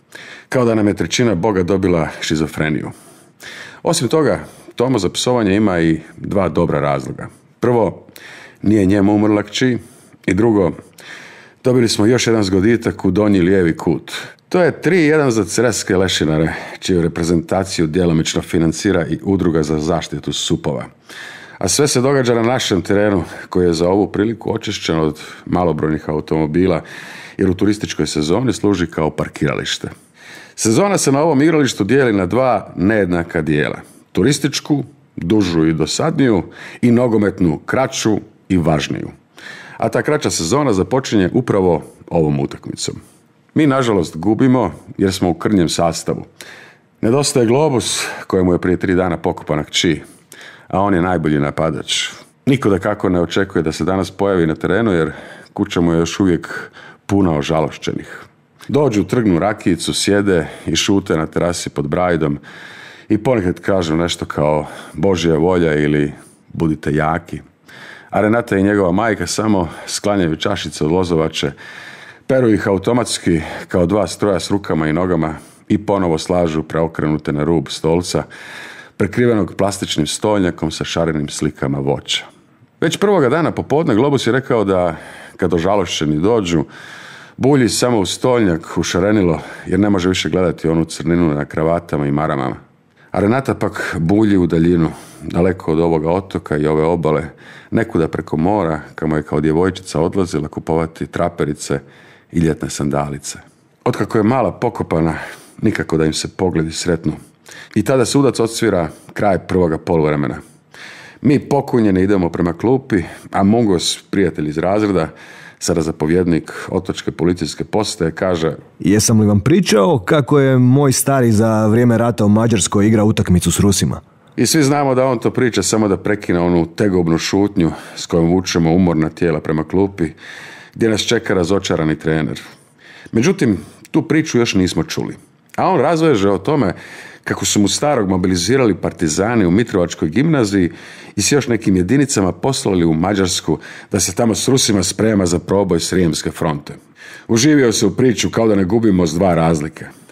Kao da nam je trećina Boga dobila šizofreniju. Osim toga, Tomo za psovanje ima i dva dobra razloga. Prvo, nije njemu umrla kći, i drugo, dobili smo još jedan zgoditak u donji lijevi kut. To je tri jedan za creske lešinare, čiju reprezentaciju djelomično financira i udruga za zaštitu supova. A sve se događa na našem terenu, koji je za ovu priliku očišćen od malobrojnih automobila, jer u turističkoj sezoni služi kao parkiralište. Sezona se na ovom igralištu dijeli na dva nejednaka dijela. Turističku, dužu i dosadniju, i nogometnu, kraću i važniju. A ta kraća sezona započinje upravo ovom utakmicom. Mi, nažalost, gubimo jer smo u krnjem sastavu. Nedostaje Globus, kojemu je prije tri dana pokopana kći, a on je najbolji napadač. Niko da kako ne očekuje da se danas pojavi na terenu, jer kuća mu je još uvijek puna ožalošćenih. Dođu, trgnu rakijicu, sjede i šute na terasi pod brajdom i ponekad kažu nešto kao Božja volja ili budite jaki. A Renata i njegova majka samo sklanjaju čašice od lozovače, peru ih automatski kao dva stroja s rukama i nogama i ponovo slažu preokrenute na rub stolca, prekrivenog plastičnim stolnjakom sa šarenim slikama voća. Već prvoga dana popodne Globus je rekao da, kad ožalošćeni dođu, bulji samo u stolnjak, u šarenilo, jer ne može više gledati onu crninu na kravatama i maramama. A Renata pak bulji u daljinu, daleko od ovoga otoka i ove obale, nekuda preko mora, kamo je kao djevojčica odlazila kupovati traperice i ljetne sandalice. Otkako je mala pokopana, nikako da im se pogledi sretnu. I tada sudac odsvira kraj prvoga poluvremena. Mi pokunjeni idemo prema klupi, a Mungos, prijatelj iz razreda, sada zapovjednik otočke policijske postaje, kaže:
Jesam li vam pričao kako je moj stari za vrijeme rata u Mađarskoj igrao utakmicu s Rusima?
I svi znamo da on to priča samo da prekine onu tegobnu šutnju s kojom vučemo umorna tijela prema klupi, gdje nas čeka razočarani trener. Međutim, tu priču još nismo čuli. A on razveže o tome kako su mu starog mobilizirali partizani u Mitrovačkoj gimnaziji i s još nekim jedinicama poslali u Mađarsku da se tamo s Rusima sprema za proboj Srijemske fronte. Uživio se u priču kao da ne gubimo s dva razlike.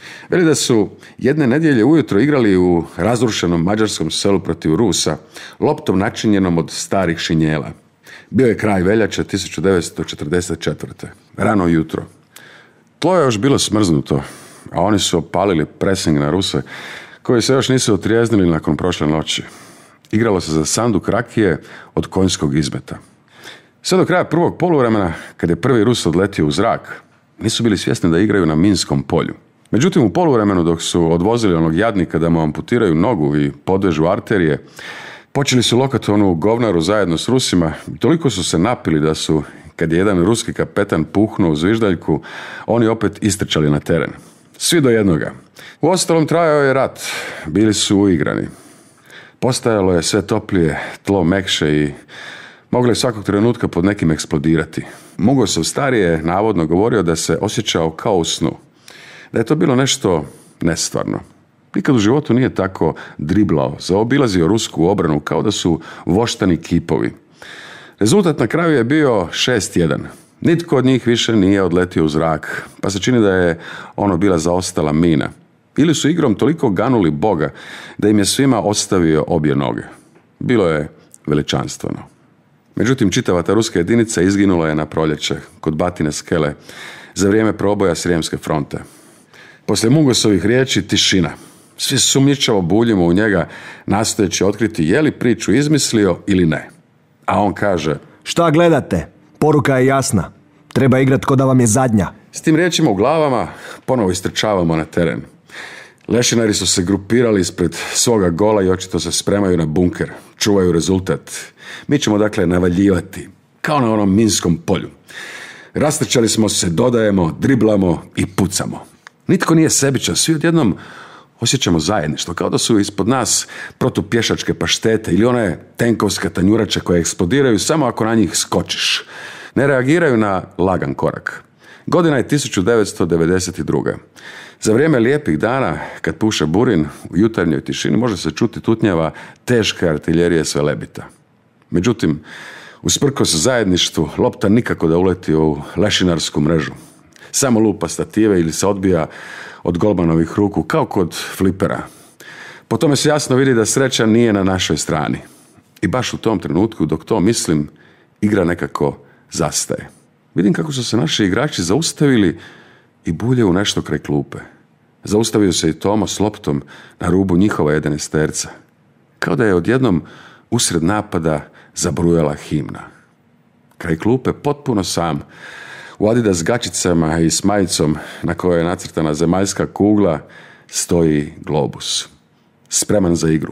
Veli da su jedne nedjelje ujutro igrali u razrušenom mađarskom selu protiv Rusa, loptom načinjenom od starih šinjela. Bio je kraj veljače tisuću devetsto četrdeset četvrte. Rano jutro. Tlo je još bilo smrznuto, a oni su opalili presing na Ruse, koji se još nisu otrijeznili nakon prošle noći. Igralo se za sanduk rakije od konjskog izmeta. Sve do kraja prvog poluvremena, kad je prvi Rus odletio u zrak, nisu bili svjesni da igraju na minskom polju. Međutim, u poluvremenu dok su odvozili onog jadnika da mu amputiraju nogu i podvežu arterije, počeli su lokati onu govnaru zajedno s Rusima. Toliko su se napili da su, kad je jedan ruski kapetan puhnuo u zviždaljku, oni opet istrčali na teren. Svi do jednoga. Uostalom trajao je rat. Bili su uigrani. Postajalo je sve toplije, tlo mekše i moglo je svakog trenutka pod nekim eksplodirati. Mugosov starije navodno govorio da se osjećao kao u snu. Da je to bilo nešto nestvarno. Nikad u životu nije tako driblao, zaobilazio rusku obranu kao da su voštani kipovi. Rezultat na kraju je bio šest jedan. Nitko od njih više nije odletio u zrak, pa se čini da je ono bila zaostala mina. Ili su igrom toliko ganuli Boga da im je svima ostavio obje noge. Bilo je veličanstveno. Međutim, čitava ta ruska jedinica izginula je na proljeće, kod Batine skele, za vrijeme proboja Srijemske fronte. Poslije Mungosovih riječi tišina. Svi sumnjičavo buljimo u njega, nastojeći otkriti je li priču izmislio ili ne. A on kaže:
Šta gledate? Poruka je jasna. Treba igrat ko da vam je zadnja.
S tim riječima u glavama ponovo istrčavamo na teren. Lešinari su se grupirali ispred svoga gola i očito se spremaju na bunker. Čuvaju rezultat. Mi ćemo dakle navaljivati, kao na onom minskom polju. Rastrčali smo se, dodajemo, driblamo i pucamo. Nitko nije sebičan, svi odjednom osjećamo zajedništvo, kao da su ispod nas protupješačke paštete ili one tenkovske tanjurače koje eksplodiraju samo ako na njih skočiš. Ne reagiraju na lagan korak. Godina je tisuću devetsto devedeset druga. Za vrijeme lijepih dana, kad puše burin, u jutarnjoj tišini može se čuti tutnjava teške artiljerije s Velebita. Međutim, usprkos zajedništvu, lopta nikako da uleti u lešinarsku mrežu. Samo lupa stative ili se odbija od golmanovih ruku, kao kod flipera. Po tome se jasno vidi da sreća nije na našoj strani. I baš u tom trenutku, dok to mislim, igra nekako zastaje. Vidim kako su se naši igrači zaustavili i bulje u nešto kraj klupe. Zaustavio se i Tomo s loptom na rubu njihova jedanaesterca. Kao da je odjednom usred napada zabrujala himna. Kraj klupe potpuno sam, u Adidas gačicama i s majicom na kojoj je nacrtana zemaljska kugla, stoji globus. Spreman za igru.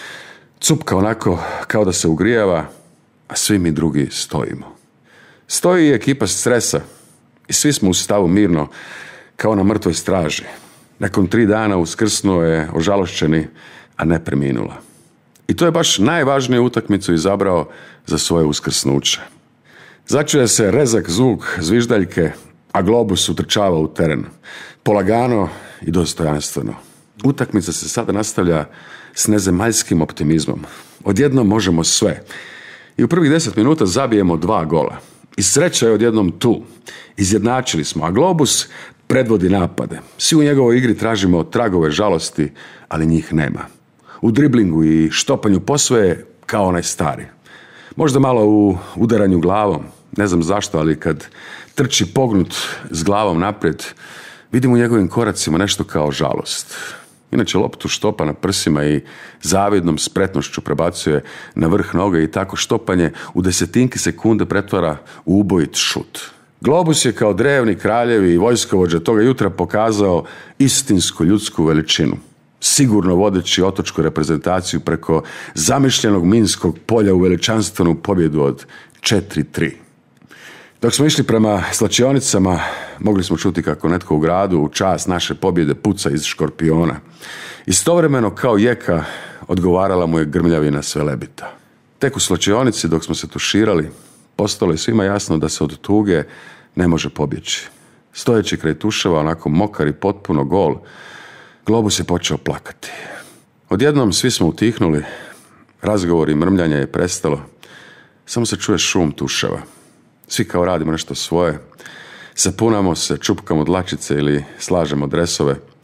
Cupka onako kao da se ugrijava, a svi mi drugi stojimo. Stoji i ekipa stresa i svi smo u stavu mirno, kao na mrtvoj straži. Nakon tri dana uskrsnuo je ožalošćeni, a ne preminula. I to je baš najvažniju utakmicu izabrao za svoje uskrsnuće. Začuje se rezak zvuk zviždaljke, a globus utrčava u teren. Polagano i dostojanstveno. Utakmica se sada nastavlja s nezemaljskim optimizmom. Odjednom možemo sve. I u prvih deset minuta zabijemo dva gola. I sreća je odjednom tu. Izjednačili smo, a globus predvodi napade. Svi u njegovoj igri tražimo tragove žalosti, ali njih nema. U driblingu i štopanju posve kao onaj stari. Možda malo u udaranju glavom, ne znam zašto, ali kad trči pognut s glavom naprijed, vidim u njegovim koracima nešto kao žalost. Inače loptu štopa na prsima i zavidnom spretnošću prebacuje na vrh noge i tako štopanje u desetinki sekunde pretvara u ubojit šut. Globus je kao drevni kraljevi i vojskovođa toga jutra pokazao istinsku ljudsku veličinu, sigurno vodeći otočku reprezentaciju preko zamišljenog minskog polja u veličanstvenu pobjedu od četiri tri. Dok smo išli prema slačionicama, mogli smo čuti kako netko u gradu u čast naše pobjede puca iz škorpiona. Istovremeno kao jeka odgovarala mu je grmljavina s Velebita. Tek u slačionici dok smo se tuširali, postalo je svima jasno da se od tuge ne može pobjeći. Stojeći kraj tuševa, onako mokar i potpuno gol, globus je počeo plakati. Odjednom svi smo utihnuli, razgovor i mrmljanje je prestalo, samo se čuje šum tuševa. Svi kao radimo nešto svoje, sapunamo se, čupkamo dlačice ili slažemo dresove.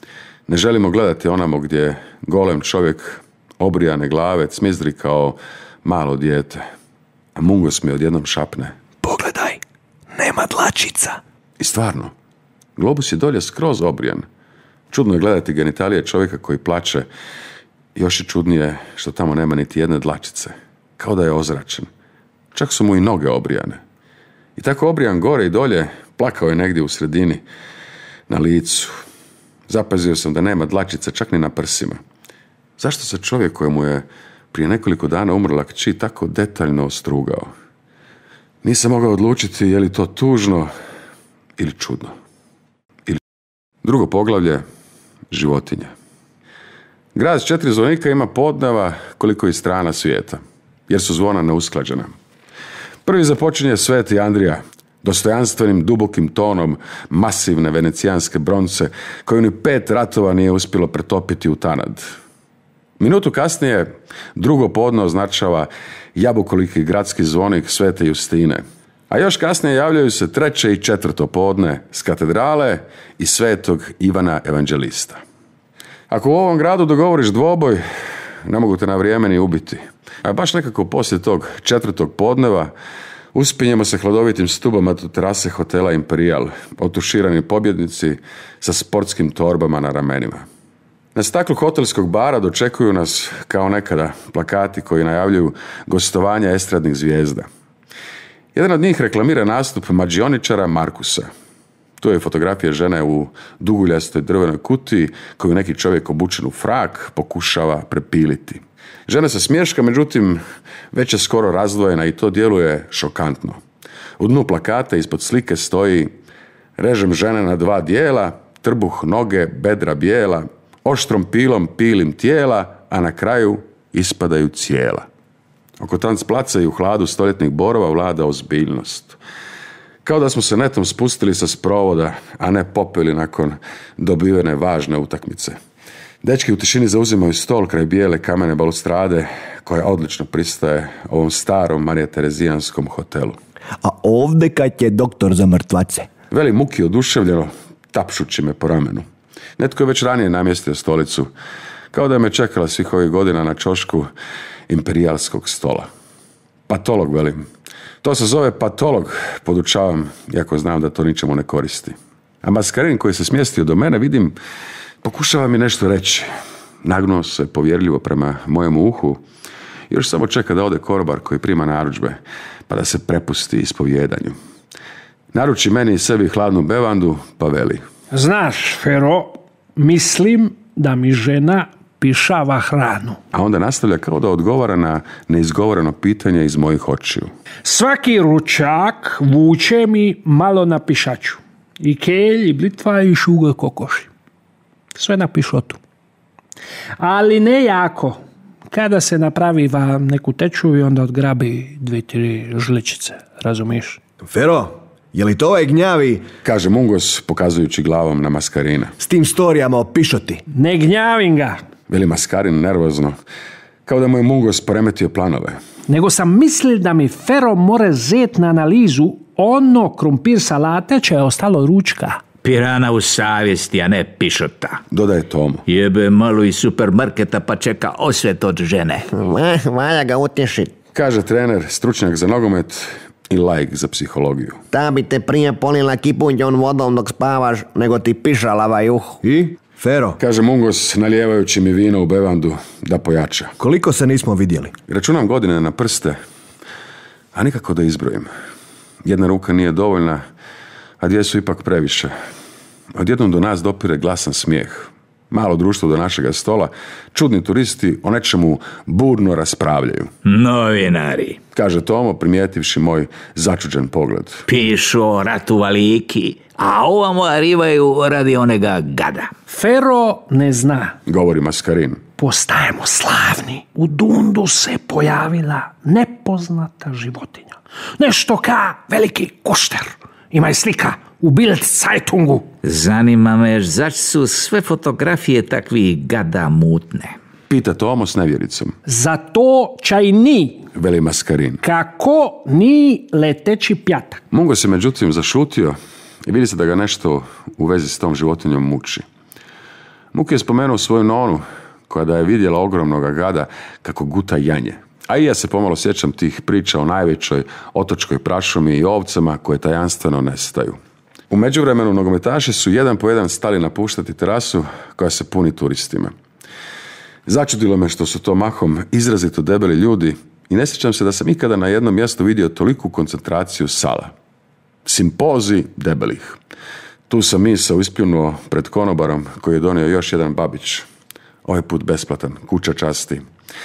Ne želimo gledati onamo gdje golem čovjek obrijane glave cmizdri kao malo dijete. A Mungos mi odjednom šapne:
pogledaj, nema dlačica.
I stvarno, globus je dolje skroz obrijan. Čudno je gledati genitalije čovjeka koji plače. Još je čudnije što tamo nema niti jedne dlačice. Kao da je ozračen. Čak su mu i noge obrijane. I tako obrijan gore i dolje, plakao je negdje u sredini, na licu. Zapazio sam da nema dlačice čak ni na prsima. Zašto se čovjek kojemu je prije nekoliko dana umrla kći tako detaljno ostrugao? Nisam mogao odlučiti je li to tužno ili čudno. Ili... Drugo poglavlje, životinje. Grad s četiri zvonika ima podneva koliko i strana svijeta, jer su zvona neusklađena. Prvi započinje Sveti Andrija, dostojanstvenim dubokim tonom masivne venecijanske bronce, koju ni pet ratova nije uspjelo pretopiti u tanad. Minutu kasnije drugo podne označava jabukoliki gradski zvonik Svete Justine, a još kasnije javljaju se treće i četvrto podne s katedrale i Svetog Ivana Evanđelista. Ako u ovom gradu dogovoriš dvoboj, ne mogu te na vrijeme ni ubiti. A baš nekako poslije tog četvrtog podneva uspinjemo se hladovitim stubama do terase hotela Imperial, otuširani pobjednici sa sportskim torbama na ramenima. Na staklu hotelskog bara dočekuju nas, kao nekada, plakati koji najavljuju gostovanja estradnih zvijezda. Jedan od njih reklamira nastup mađioničara Markusa. Tu je fotografija žene u duguljastoj drvenoj kutiji koju neki čovjek obučen u frak pokušava prepiliti. Žena se smješka, međutim, već je skoro razdvojena i to djeluje šokantno. U dnu plakata ispod slike stoji: režem žene na dva dijela, trbuh, noge, bedra bijela, oštrom pilom pilim tijela, a na kraju ispadaju cijela. Oko tanc-placa i u hladu stoljetnih borova vlada ozbiljnost. Kao da smo se netom spustili sa sprovoda, a ne popeli nakon dobivene važne utakmice. Dečki u tišini zauzimaju stol kraj bijele kamene balustrade, koja odlično pristaje ovom starom Marija Terezijanskom hotelu.
A ovdje kad je doktor za mrtvace?
Veli Muki oduševljeno, tapšući me po ramenu. Netko je već ranije namjestio stolicu, kao da je me čekala svih ovih godina na ćošku imperijalskog stola. Patolog, velim. To se zove patolog, podučavam, iako znam da to ničemu ne koristi. A Maskarin koji se smjestio do mene, vidim, pokušava mi nešto reći. Nagnuo se povjerljivo prema mojemu uhu. Još samo čeka da ode korobar koji prima narudžbe, pa da se prepusti ispovjedanju. Naruči meni i sebi hladnu bevandu, pa veli:
znaš, Fero, mislim da mi žena pišava hranu.
A onda nastavlja kao da odgovara na neizgovoreno pitanje iz mojih očiju.
Svaki ručak vuče mi malo na pišaču. I kelj, i blitva, i šuga kokoši. Sve na pišotu. Ali ne jako. Kada se napravi va neku teču i onda odgrabi dvije, tri žličice. Razumiješ?
Fero, je li to ovaj gnjavi?
Kaže Mungos, pokazujući glavom na Maskarina.
S tim storijama o pišoti.
Ne gnjavim ga.
Veli Maskarin nervozno, kao da mu je Mungos poremetio planove.
Nego sam mislil da mi Fero more zet na analizu ono krumpir salate će je ostalo ručka.
Pirana u savjesti, a ne pišota.
Dodaje Tomo.
Jebe malo iz supermarketa pa čeka osvet od žene.
Valja ga utješit.
Kaže trener, stručnjak za nogomet i laik za psihologiju.
Ta bi te prije polila kipunjom vodom dok spavaš, nego ti pišalava juh.
I? Fero?
Kaže Mungos, nalijevajući mi vino u bevandu da pojača.
Koliko se nismo vidjeli?
Računam godine na prste, a nikako da izbrojim. Jedna ruka nije dovoljna, a dvije su ipak previše. Odjednom do nas dopire glasan smijeh. Malo društvo do našega stola, čudni turisti o nečemu burno raspravljaju.
Novinari,
kaže Tomo, primijetivši moj začuđen pogled.
Pišu o ratu valiki, a ovamo arivaju radi onega gada.
Fero ne zna,
govori Maskarin.
Postajemo slavni. U Dundu se pojavila nepoznata životinja. Nešto ka veliki kušter. Ima i slika u Bild Zeitungu.
Zanima me, zašto su sve fotografije takvih gada mutne?
Pita Tomo s nevjericom.
Zato čaj ni,
veli Maskarin.
Kako ni leteći pjatak.
Mungo se međutim zašutio i vidi se da ga nešto u vezi s tom životinjom muči. Muki je spomenuo svoju nonu, koja da je vidjela ogromnoga gada kako guta janje. A i ja se pomalo sjećam tih priča o najvećoj otočkoj prašumi i ovcama koje tajanstveno nestaju. U međuvremenu nogometaši su jedan po jedan stali napuštati terasu koja se puni turistima. Začudilo me što su to mahom izrazito debeli ljudi i ne sjećam se da sam ikada na jednom mjestu vidio toliku koncentraciju sala. Simpozij debelih. Tu sam misao ispljunuo pred konobarom koji je donio još jedan babić. Ovaj put besplatan, kuća časti.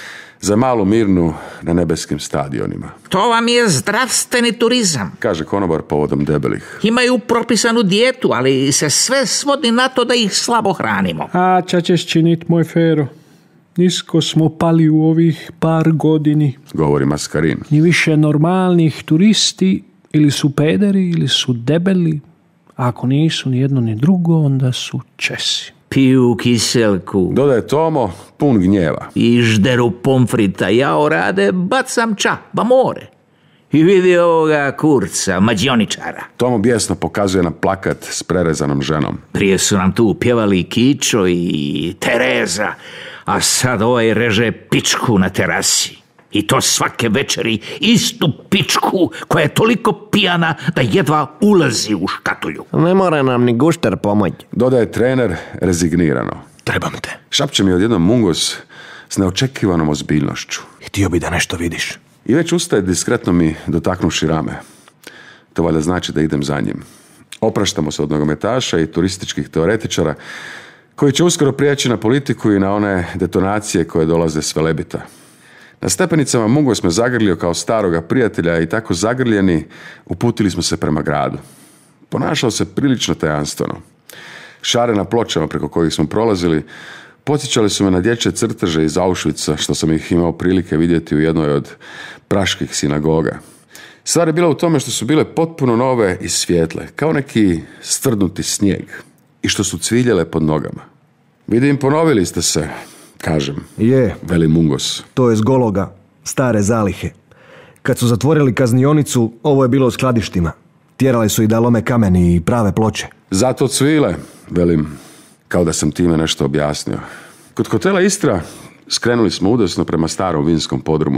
Za malu Mirnu na nebeskim stadionima.
To vam je zdravstveni turizam,
kaže konobar povodom debelih.
Imaju propisanu dijetu, ali se sve svodi na to da ih slabo hranimo.
A ča ćeš činit, moj Fero? Nisko smo pali u ovih par godini.
Govori Maskarin.
Ni više normalnih turisti, ili su pederi, ili su debeli. A ako nisu ni jedno ni drugo, onda su Česi.
Piju kiselku.
Dodaje Tomo, pun gnjeva.
I žderu pomfrita, jao rade, bacam ča, ba more. I vidi ovoga kurca, mađioničara.
Tomo bijesno pokazuje na plakat s prerezanom ženom.
Prije su nam tu pjevali Kičo i Tereza, a sad ovaj reže pičku na terasi. I to svake večeri istu pičku koja je toliko pijana da jedva ulazi u škatulju.
Ne mora nam ni gušter pomoć.
Dodaje trener rezignirano.
Trebam te.
Šapće mi odjednom Mungos s neočekivanom ozbiljnošću.
Htio bi da nešto vidiš.
I već ustaje diskretno mi dotaknuši rame. To valjda znači da idem za njim. Opraštamo se od nogometaša i turističkih teoretičara koji će uskoro prijeći na politiku i na one detonacije koje dolaze s Velebita. Na stepenicama Mungos me zagrlio kao staroga prijatelja i tako zagrljeni uputili smo se prema gradu. Ponašao se prilično tajanstveno. Šare na pločama preko kojih smo prolazili podsjećali su me na dječje crteže iz Auschwitza što sam ih imao prilike vidjeti u jednoj od praških sinagoga. Stvar je bila u tome što su bile potpuno nove i svijetle, kao neki stvrdnuti snijeg i što su cviljele pod nogama. Vidim, ponovili ste se, kažem.
Je,
veli Mungos.
To je s Gologa, stare zalihe. Kad su zatvorili kaznionicu, ovo je bilo u skladištima. Tjerali su i da lome kameni i prave ploče.
Zato cvile, velim, kao da sam time nešto objasnio. Kod hotela Istra skrenuli smo udesno prema starom vinskom podrumu.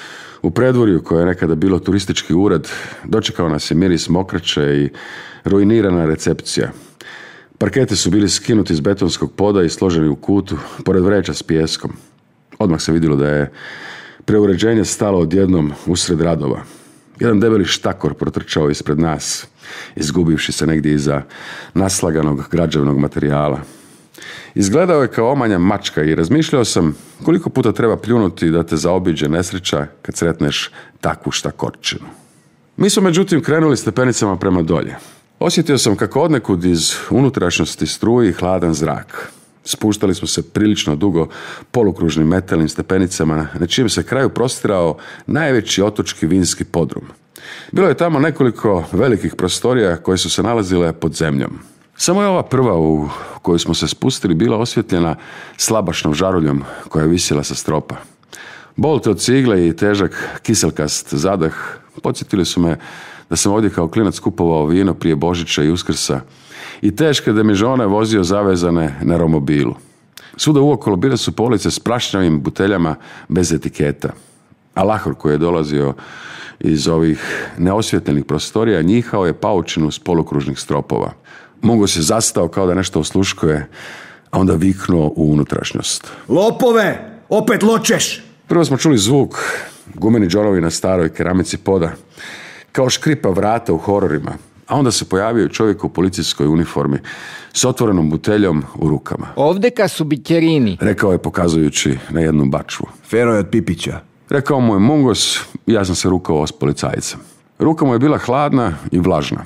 U predvorju, koje je nekada bilo turistički ured, dočekao nas je miris mokraće i ruinirana recepcija. Parketi su bili skinuti iz betonskog poda i složeni u kutu, pored vreća s pijeskom. Odmah se vidjelo da je preuređenje stalo odjednom usred radova. Jedan debeli štakor protrčao ispred nas, izgubivši se negdje iza naslaganog građevnog materijala. Izgledao je kao omanja mačka i razmišljao sam koliko puta treba pljunuti da te zaobiđe nesreća kad sretneš takvu štakorčinu. Mi smo međutim krenuli stepenicama prema dolje. Osjetio sam kako odnekud iz unutrašnjosti struji hladan zrak. Spuštali smo se prilično dugo polukružnim metalnim stepenicama, na čijem se kraju prostirao najveći otočki vinski podrum. Bilo je tamo nekoliko velikih prostorija koje su se nalazile pod zemljom. Samo je ova prva u koju smo se spustili bila osvjetljena slabašnom žaruljom koja je visjela sa stropa. Bolte od cigle i težak kiselkast zadah podsjetili su me da sam ovdje kao klinac kupovao vino prije Božića i Uskrsa i teške demižone vozio zavezane na romobilu. Svuda uokolo bile su police s prašnjavim buteljama bez etiketa. A Lahor koji je dolazio iz ovih neosvjetljenih prostorija njihao je paučinu s polukružnih stropova. Mungo se zastao kao da nešto osluškuje, a onda viknuo u unutrašnjost.
Lopove! Opet ločeš!
Prvo smo čuli zvuk, gumeni džorovi na staroj keramici poda, kao škripa vrata u hororima, a onda se pojavio čovjek u policijskoj uniformi s otvorenom buteljom u rukama.
Ovdje su bićerini,
rekao je pokazujući na jednu bačvu.
Fero je od Pipića.
Rekao mu je Mungos, ja sam se rukovao s policajcem. Ruka mu je bila hladna i vlažna.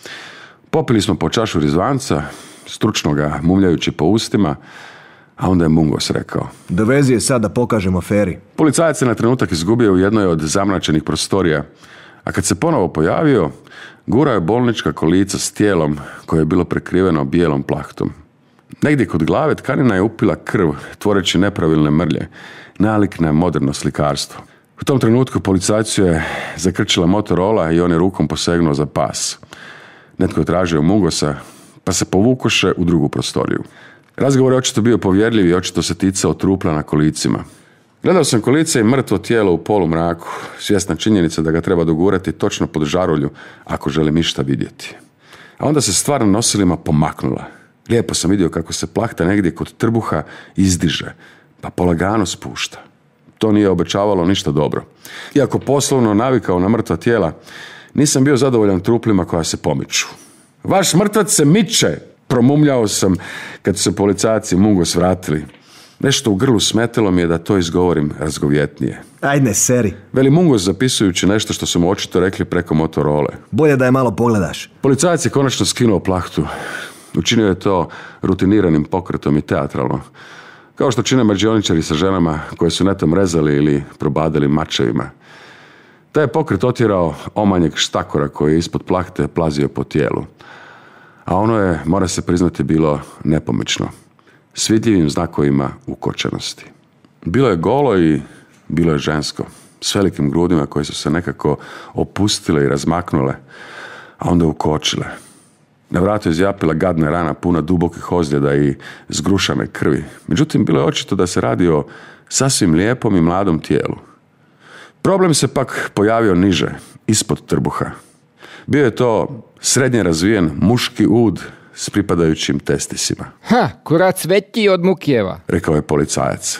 Popili smo po čašu rizvanca, stručno ga mumljajući po ustima, a onda je Mungos rekao.
Dovezi je sad da pokažemo Feri.
Policajac se na trenutak izgubio u jednoj od zamračenih prostorija, a kad se ponovo pojavio, gurao je bolnička kolica s tijelom koje je bilo prekriveno bijelom plahtom. Negdje kod glave tkanina je upila krv, tvoreći nepravilne mrlje, nalik na moderno slikarstvo. U tom trenutku policajcu je zakrčila Motorola i on je rukom posegnuo za pas. Netko je tražio Mungosa, pa se povukoše u drugu prostoriju. Razgovor je očito bio povjerljiv i očito se ticao trupla na kolicima. Gledao sam kolice i mrtvo tijelo u polumraku, svjesna činjenica da ga treba dogurati točno pod žarulju ako želim išta vidjeti. A onda se stvar na nosilima pomaknula. Lijepo sam vidio kako se plahta negdje kod trbuha izdiže, pa polagano spušta. To nije obećavalo ništa dobro. Iako poslovno navikao na mrtva tijela, nisam bio zadovoljan truplima koja se pomiču. Vaš mrtvac se miče, promumljao sam kad su se policajci Mungos vratili. Nešto u grlu smetalo mi je da to izgovorim razgovjetnije.
Ajde, seri.
Veli Mungos zapisujući nešto što su mu očito rekli preko Motorole.
Bolje da je malo pogledaš.
Policajac je konačno skinuo plahtu. Učinio je to rutiniranim pokretom i teatralno. Kao što čine mađioničari sa ženama koje su netom rezali ili probadali mačevima. Taj je pokret otjerao omanjeg štakora koji je ispod plahte plazio po tijelu. A ono je, mora se priznati, bilo nepomično. S vidljivim znakovima ukočenosti. Bilo je golo i bilo je žensko. S velikim grudima koje su se nekako opustile i razmaknule, a onda ukočile. Na vratu je zjapila gadna rana puna dubokih ozljeda i zgrušane krvi. Međutim, bilo je očito da se radi o sasvim lijepom i mladom tijelu. Problem se pak pojavio niže, ispod trbuha. Bio je to srednje razvijen muški ud s pripadajućim testisima.
Ha, kurac veći od Mukijeva,
rekao je policajac.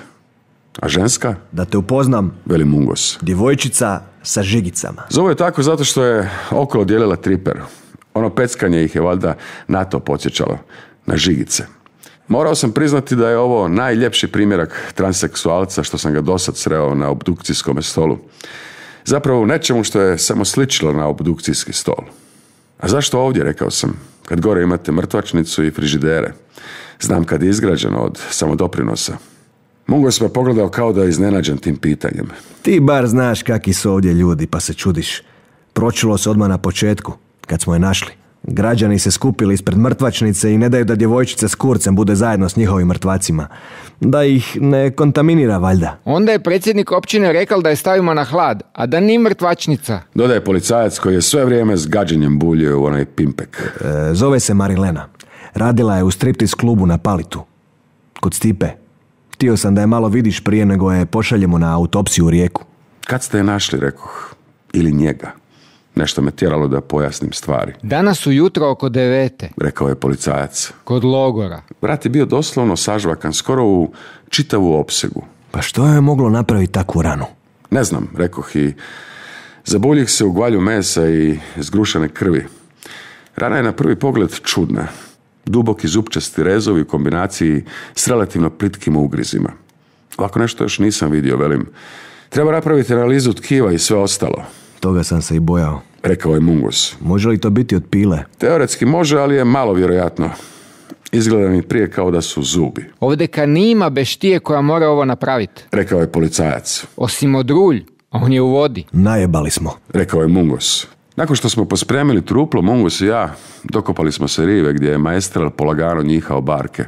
A ženska?
Da te upoznam,
veli Mungos.
Djevojčica sa žigicama.
Zovu je tako zato što je okolo dijelila triper. Ono peckanje ih je valjda na to podsjećalo, na žigice. Morao sam priznati da je ovo najljepši primjerak transseksualca što sam ga dosad sreo na obdukcijskom stolu. Zapravo u nečemu što je samo sličilo na obdukcijski stol. A zašto ovdje, rekao sam, kad gore imate mrtvačnicu i frižidere? Znam kad je izgrađeno od samodoprinosa. Mungos me pogledao kao da je iznenađen tim pitanjem.
Ti bar znaš kakvi su ovdje ljudi, pa se čudiš. Pročulo se odmah na početku, kad smo je našli. Građani se skupili ispred mrtvačnice i ne daju da djevojčica s kurcem bude zajedno s njihovim mrtvacima. Da ih ne kontaminira, valjda.
Onda je predsjednik općine rekao da je stavimo na hlad, a da ni mrtvačnica.
Dodaje policajac koji je sve vrijeme s gađenjem buljio u onaj pimpek.
E, zove se Marilena. Radila je u striptiz klubu na Palitu. Kod Stipe. Htio sam da je malo vidiš prije nego je pošaljemo na autopsiju u Rijeku.
Kad ste je našli, rekoh? Ili njega? Nešto me tjeralo da pojasnim stvari.
Danas ujutro oko devete,
rekao je policajac.
Kod logora.
Vrat je bio doslovno sažvakan, skoro u čitavu opsegu.
Pa što je moglo napraviti takvu ranu?
Ne znam, rekoh i zabuljih se u gvalju mesa i zgrušene krvi. Rana je na prvi pogled čudna. Duboki zupčasti rezovi u kombinaciji s relativno plitkim ugrizima. Ovako nešto još nisam vidio, velim. Treba napraviti analizu tkiva i sve ostalo.
Toga sam se i bojao,
rekao je Mungos.
Može li to biti od pile?
Teoretski može, ali je malo vjerojatno. Izgleda mi prije kao da su zubi.
Ovdje nima beštije koja mora ovo napraviti,
rekao je policajac.
Osim odrulj, on je u vodi.
Najebali smo,
rekao je Mungos. Nakon što smo pospremili truplo, Mungos i ja dokopali smo se rive gdje je maestral polagano njihao barke.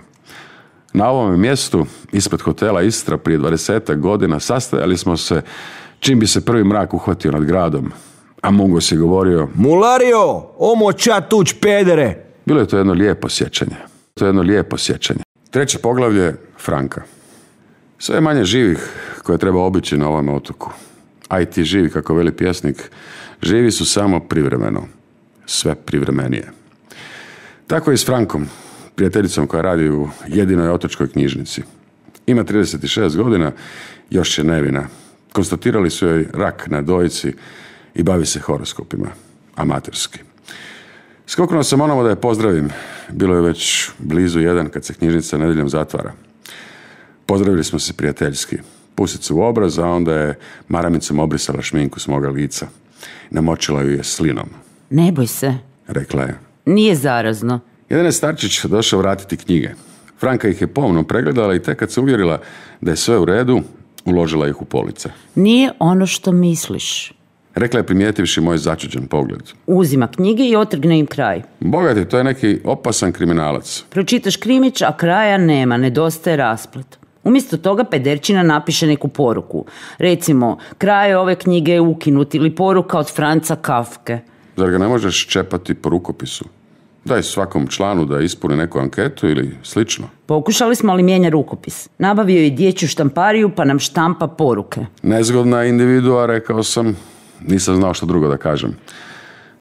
Na ovome mjestu, ispred hotela Istra, prije dvadesetak godina, sastajali smo se čim bi se prvi mrak uhvatio nad gradom. A Mungos je govorio:
Mulario, omo ča tuć pedere.
Bilo je to jedno lijepo sjećanje. To je jedno lijepo sjećanje. Treće poglavlje, Franka. Sve je manje živih koje treba obići na ovom otoku. A i ti živi, kako veli pjesnik, živi su samo privremeno. Sve privremenije. Tako je i s Frankom, prijateljicom koja radi u jedinoj otočkoj knjižnici. Ima trideset šest godina, još je nevina. Konstatirali su joj rak na dojci i bavi se horoskopima. Amaterski. Skoknuo sam onovo da je pozdravim. Bilo je već blizu jedan kad se knjižnica nedjeljom zatvara. Pozdravili smo se prijateljski. Pusicu u obraz, a onda je maramicom obrisala šminku s moga lica. Namočila ju je slinom.
Ne boj se,
rekla je.
Nije zarazno.
Jedan je starčić došao vratiti knjige. Franka ih je pomno pregledala i tek kad se uvjerila da je sve u redu, uložila ih u police.
Nije ono što misliš,
rekla je primijetivši moj začuđen pogled.
Uzima knjige i otrgne im kraj.
Bogati, to je neki opasan kriminalac.
Pročitaš krimić, a kraja nema, nedostaje rasplet. Umjesto toga pederčina napiše neku poruku. Recimo, kraj ove knjige je ukinut ili poruka od Franca Kafke.
Zar ga ne možeš čepati po rukopisu? Daj svakom članu da ispuni neku anketu ili slično.
Pokušali smo, ali mijenja rukopis. Nabavio je dječju štampariju pa nam štampa poruke.
Nezgodna individua, rekao sam. Nisam znao što drugo da kažem.